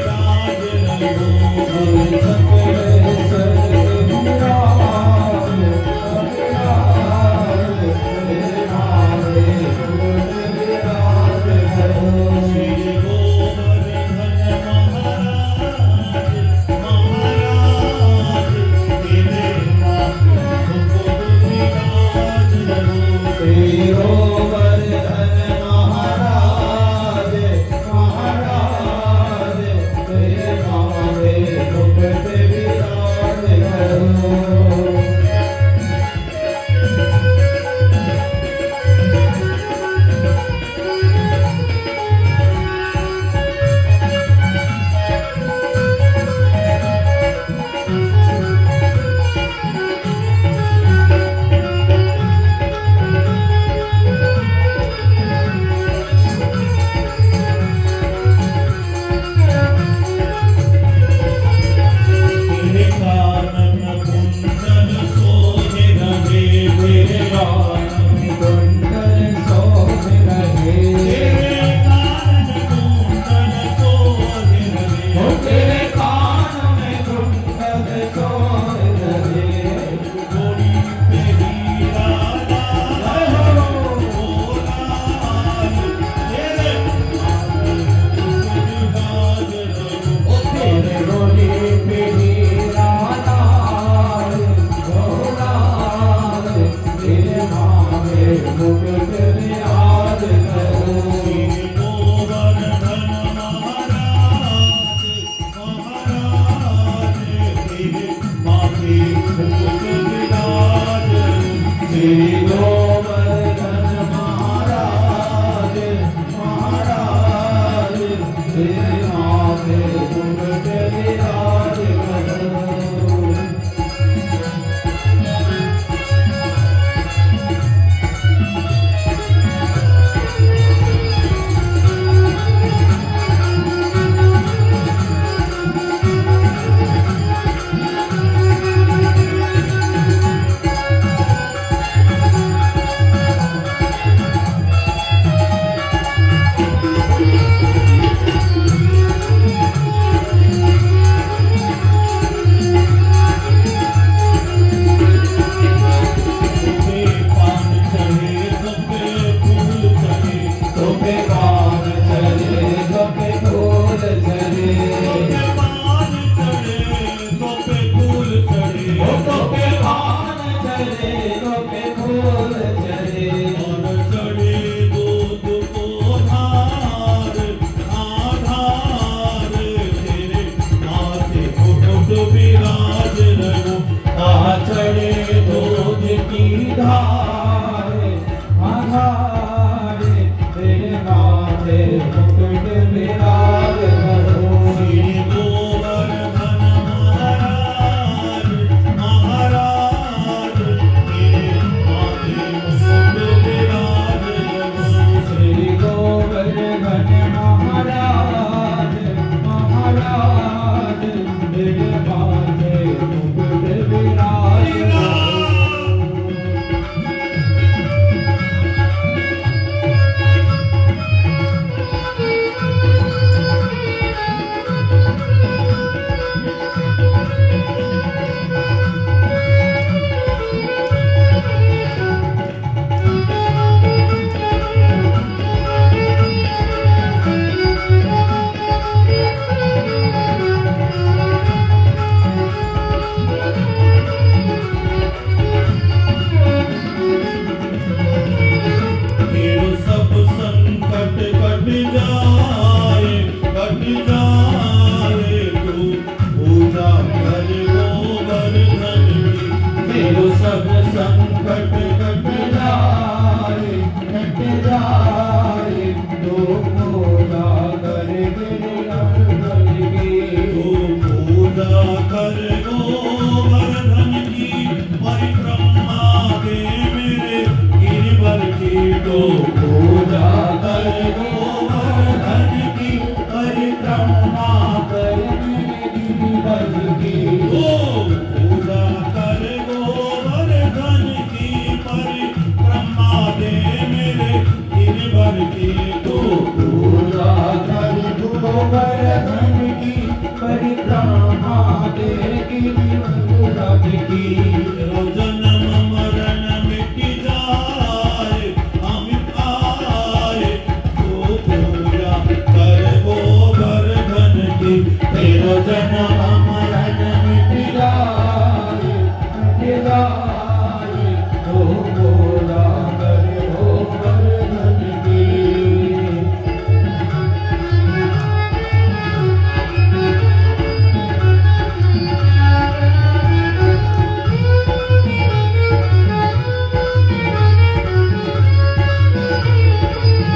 विराज करो।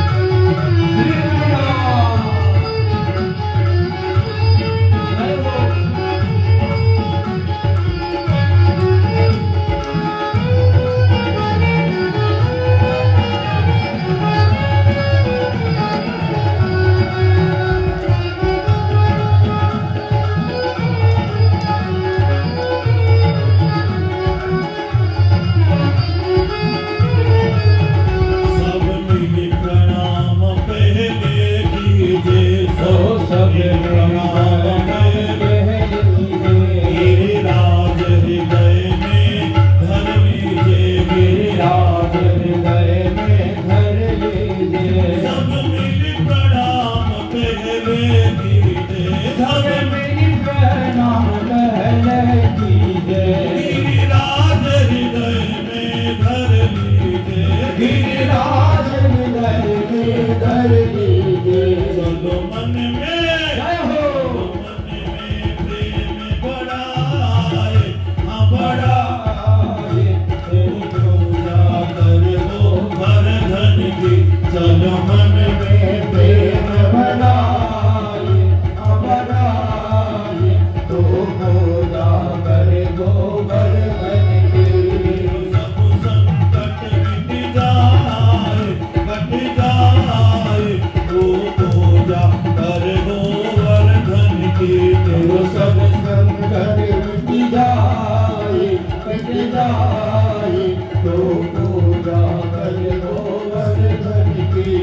Hallelujah. सब संकट मिट जाए मिट जाए तो पूजा कर गोवर्धन की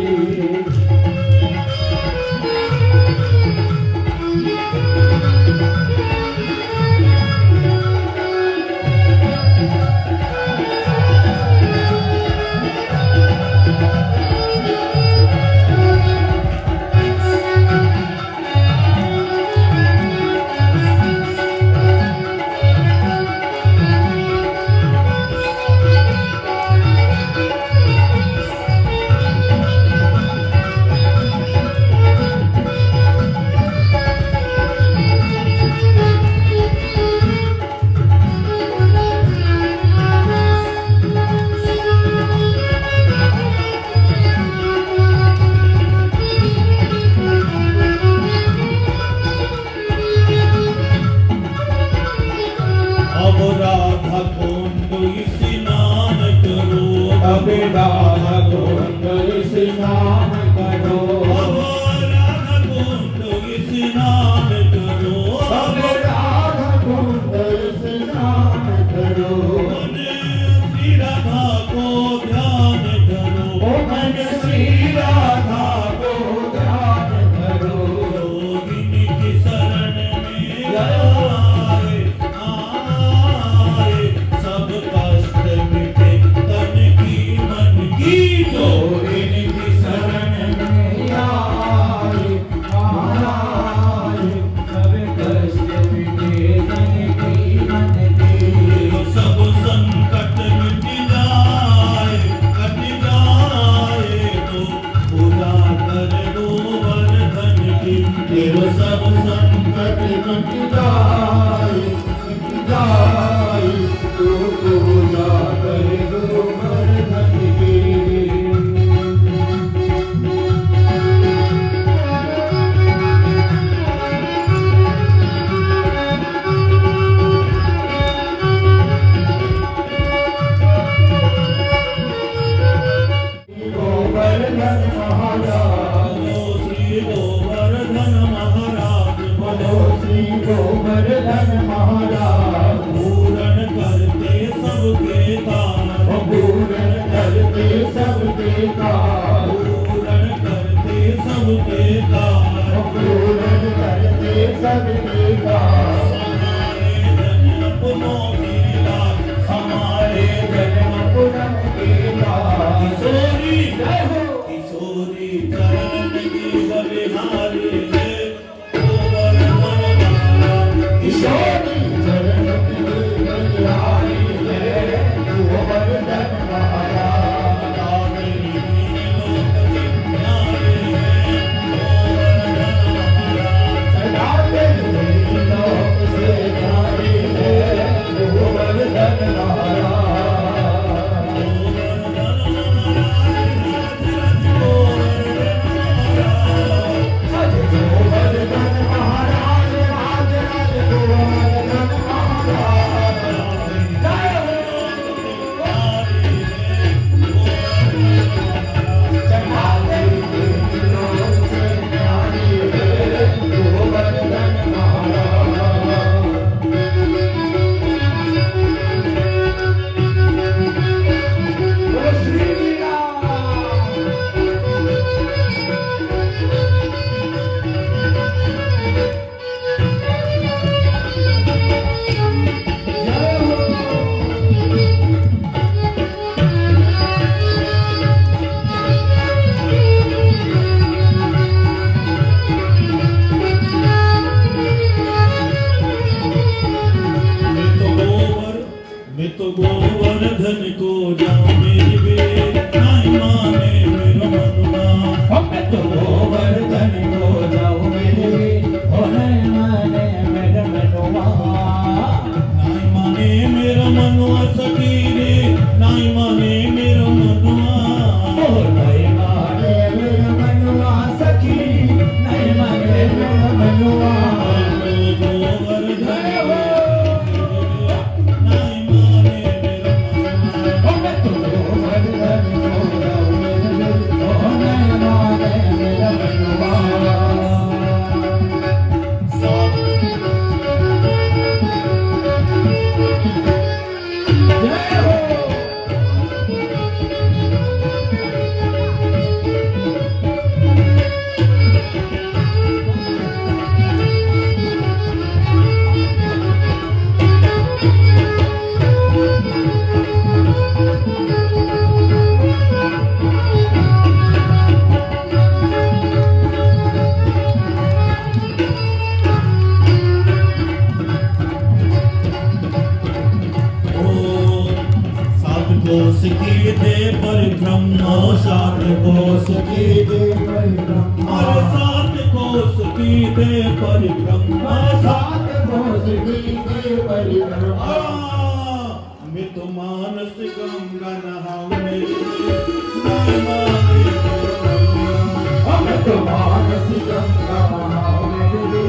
राधा कुंड स्नान करो अब राधा कुंड स्नान करो अब राधा कुंड स्नान करो मन श्री राधा को ध्यान करो मन श्री राधा को ध्यान करो योगिनी की शरण में आए आए सब कष्ट मिटे तन की मन की जोगिनी की शरण में आए आए सब कष्ट मिटे तन की मन की सब संकट मिट जाए कट जाए तो पूजा कर गोवर्धन की तेरो सब संकट मिट जाए मिट जाए तो पूजा कर गोवर्धन की गोवर्धन महाराज श्री गोवर्धन महाराज बोलो श्री गोवर्धन महाराज पूर्ण करते सबके काम पूर्ण करते सबके काम पूर्ण करते सबके काम पूर्ण करते सबके काम हमारे जन अपनों की बात हमारे जन अपनों की बात किशोरी जय हो किशोरी चरण की बलिहारी है गोवर्धन महाराज किशोरी चरण की बलिहारी है गोवर्धन महाराज कामिनी लोक विज्ञानी है गोवर्धन महाराज सदा के लोक से न्यारी है कोस की दे परिक्रमा, अरे सात कोस की दे परिक्रमा, सात कोस की दे परिक्रमा। मित मानस गंगा नहाउने, मित मानस गंगा नहाउने,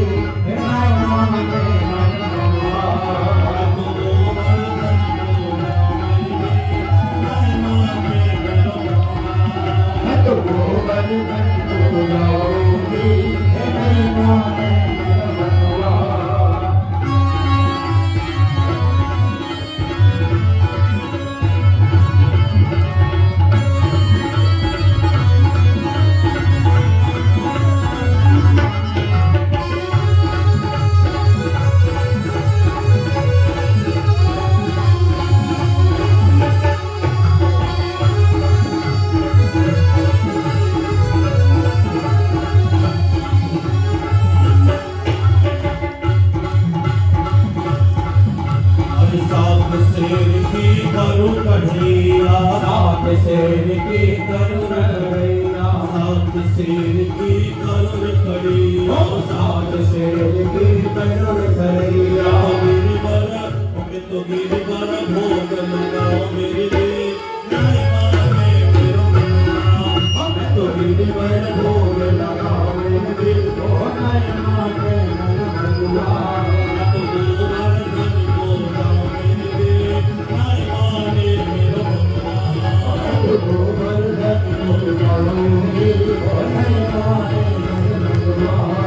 शेर की करुण कड़िया, सात शेर की करुण कड़िया, सात शेर की करुण कड़िया। गिरवर मैं तो गिरवर भोग लगाओ मेरे लिए, नहीं माने मेरो मनुआ। मैं तो गिरवर भोग लगाओ मेरे लिए, नहीं माने मेरो मनुआ। मैं तो गिरवर धन बोलाओ मेरे लिए, नहीं माने मेरो मनुआ। गोवर्धन को जाऊंगी और नहीं माने मनुआ।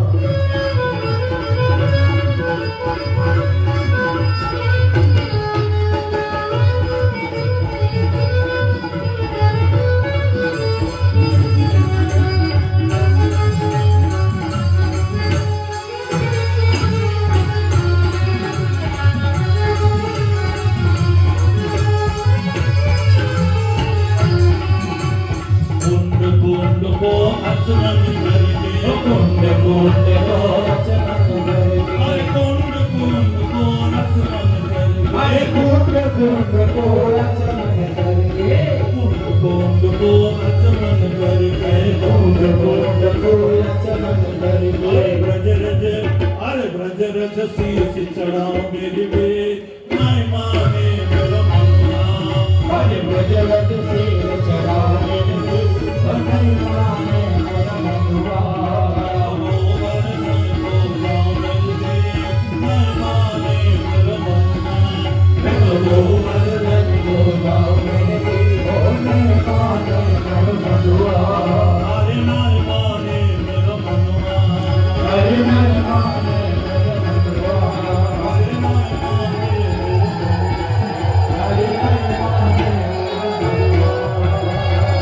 को आचमन करके, कुंड कुंड को आचमन करके, अरे कुंड कुंड को आचमन करके, अरे कुंड कुंड को आचमन करके, कुंड कुंड को आचमन करके, कुंड कुंड को आचमन करके। अरे ब्रज रज, अरे ब्रज रज शीश चढ़ाओ मेरी बे, नहीं माने मेरो मनुआ। अरे ब्रज रज शीश चढ़ाओ मेरी बे, नहीं माने मेरा मनुआ। गोवर्धन को जाओ मेरे लिए, नहीं माने मेरा मनुआ। मैं तो गोवर्धन को जाओ मेरे लिए, नहीं माने मेरा मनुआ। अरे नहीं माने मेरा मनुआ, अरे नहीं माने मेरा मनुआ, अरे नहीं माने मेरा मनुआ, अरे नहीं माने मेरा मनुआ।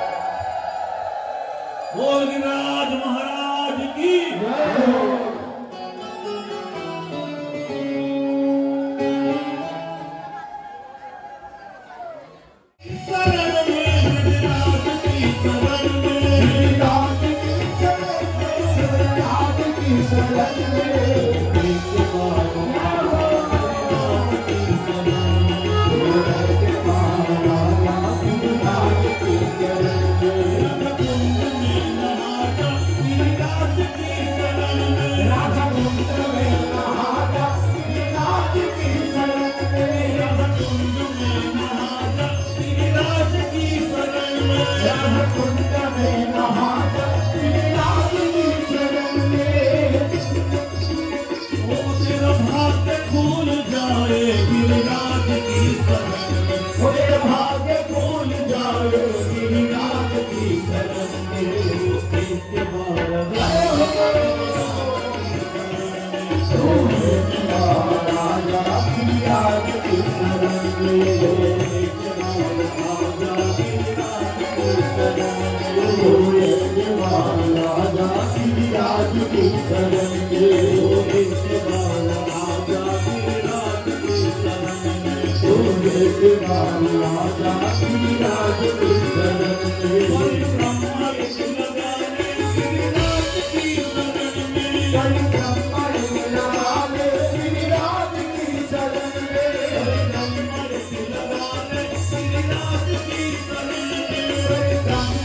बोल गिरिराज महाराज की शरण में, गिरिराज की शरण में, गिरिराज की शरण में, गिरिराज की शरण में। इसके बाद गिरिराज की शरण में, इसके बाद गिरिराज की शरण में। कुंड में नहाता गिरिराज की शरण में, राधा कुंड में नहाता गिरिराज की शरण में, राधा कुंड में नहाता गिरिराज की शरण में, राधा कुंड में नहाता गिरिराज की शरण में। ओ तेरा भाग्य खुल जाए गिरिराज की शरण में, ओ तेरा भाग्य खुल जाए गिरिराज की शरण में। इसके बाद राजा गिरिराज की शरण में, राजा गिरिराज की शरण में, राजा गिरिराज की शरण में। इसके बाद राजा गिरिराज की शरण में, राजा गिरिराज की शरण में। ब्रह्मा लगाने गिरिराज की शरण में, ब्रह्मा लगाने गिरिराज की शरण में, ब्रह्मा लगाने गिरिराज की शरण में।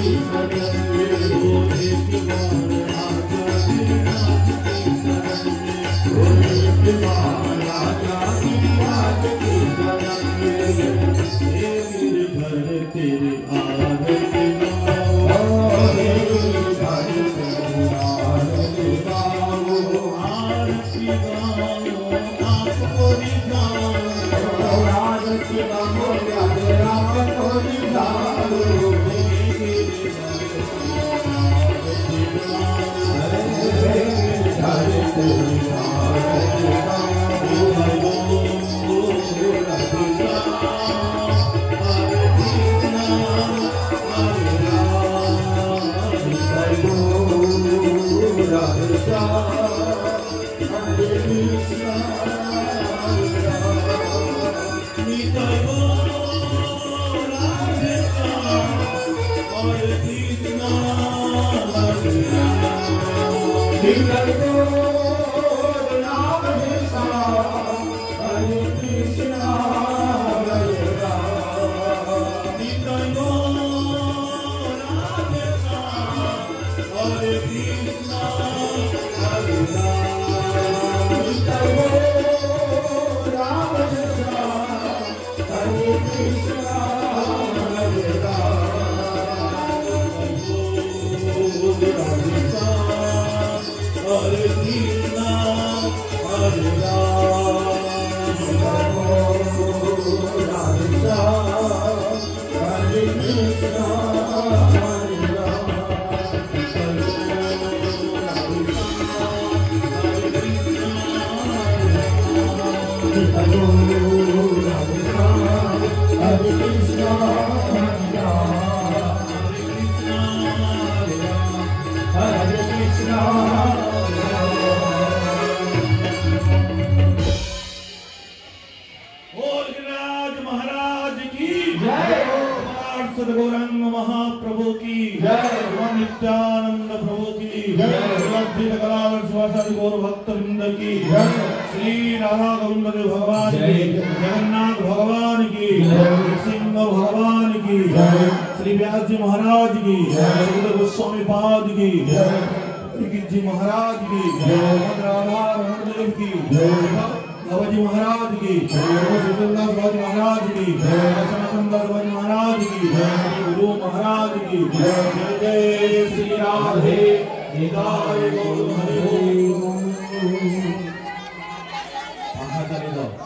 पंखा चले जाओ।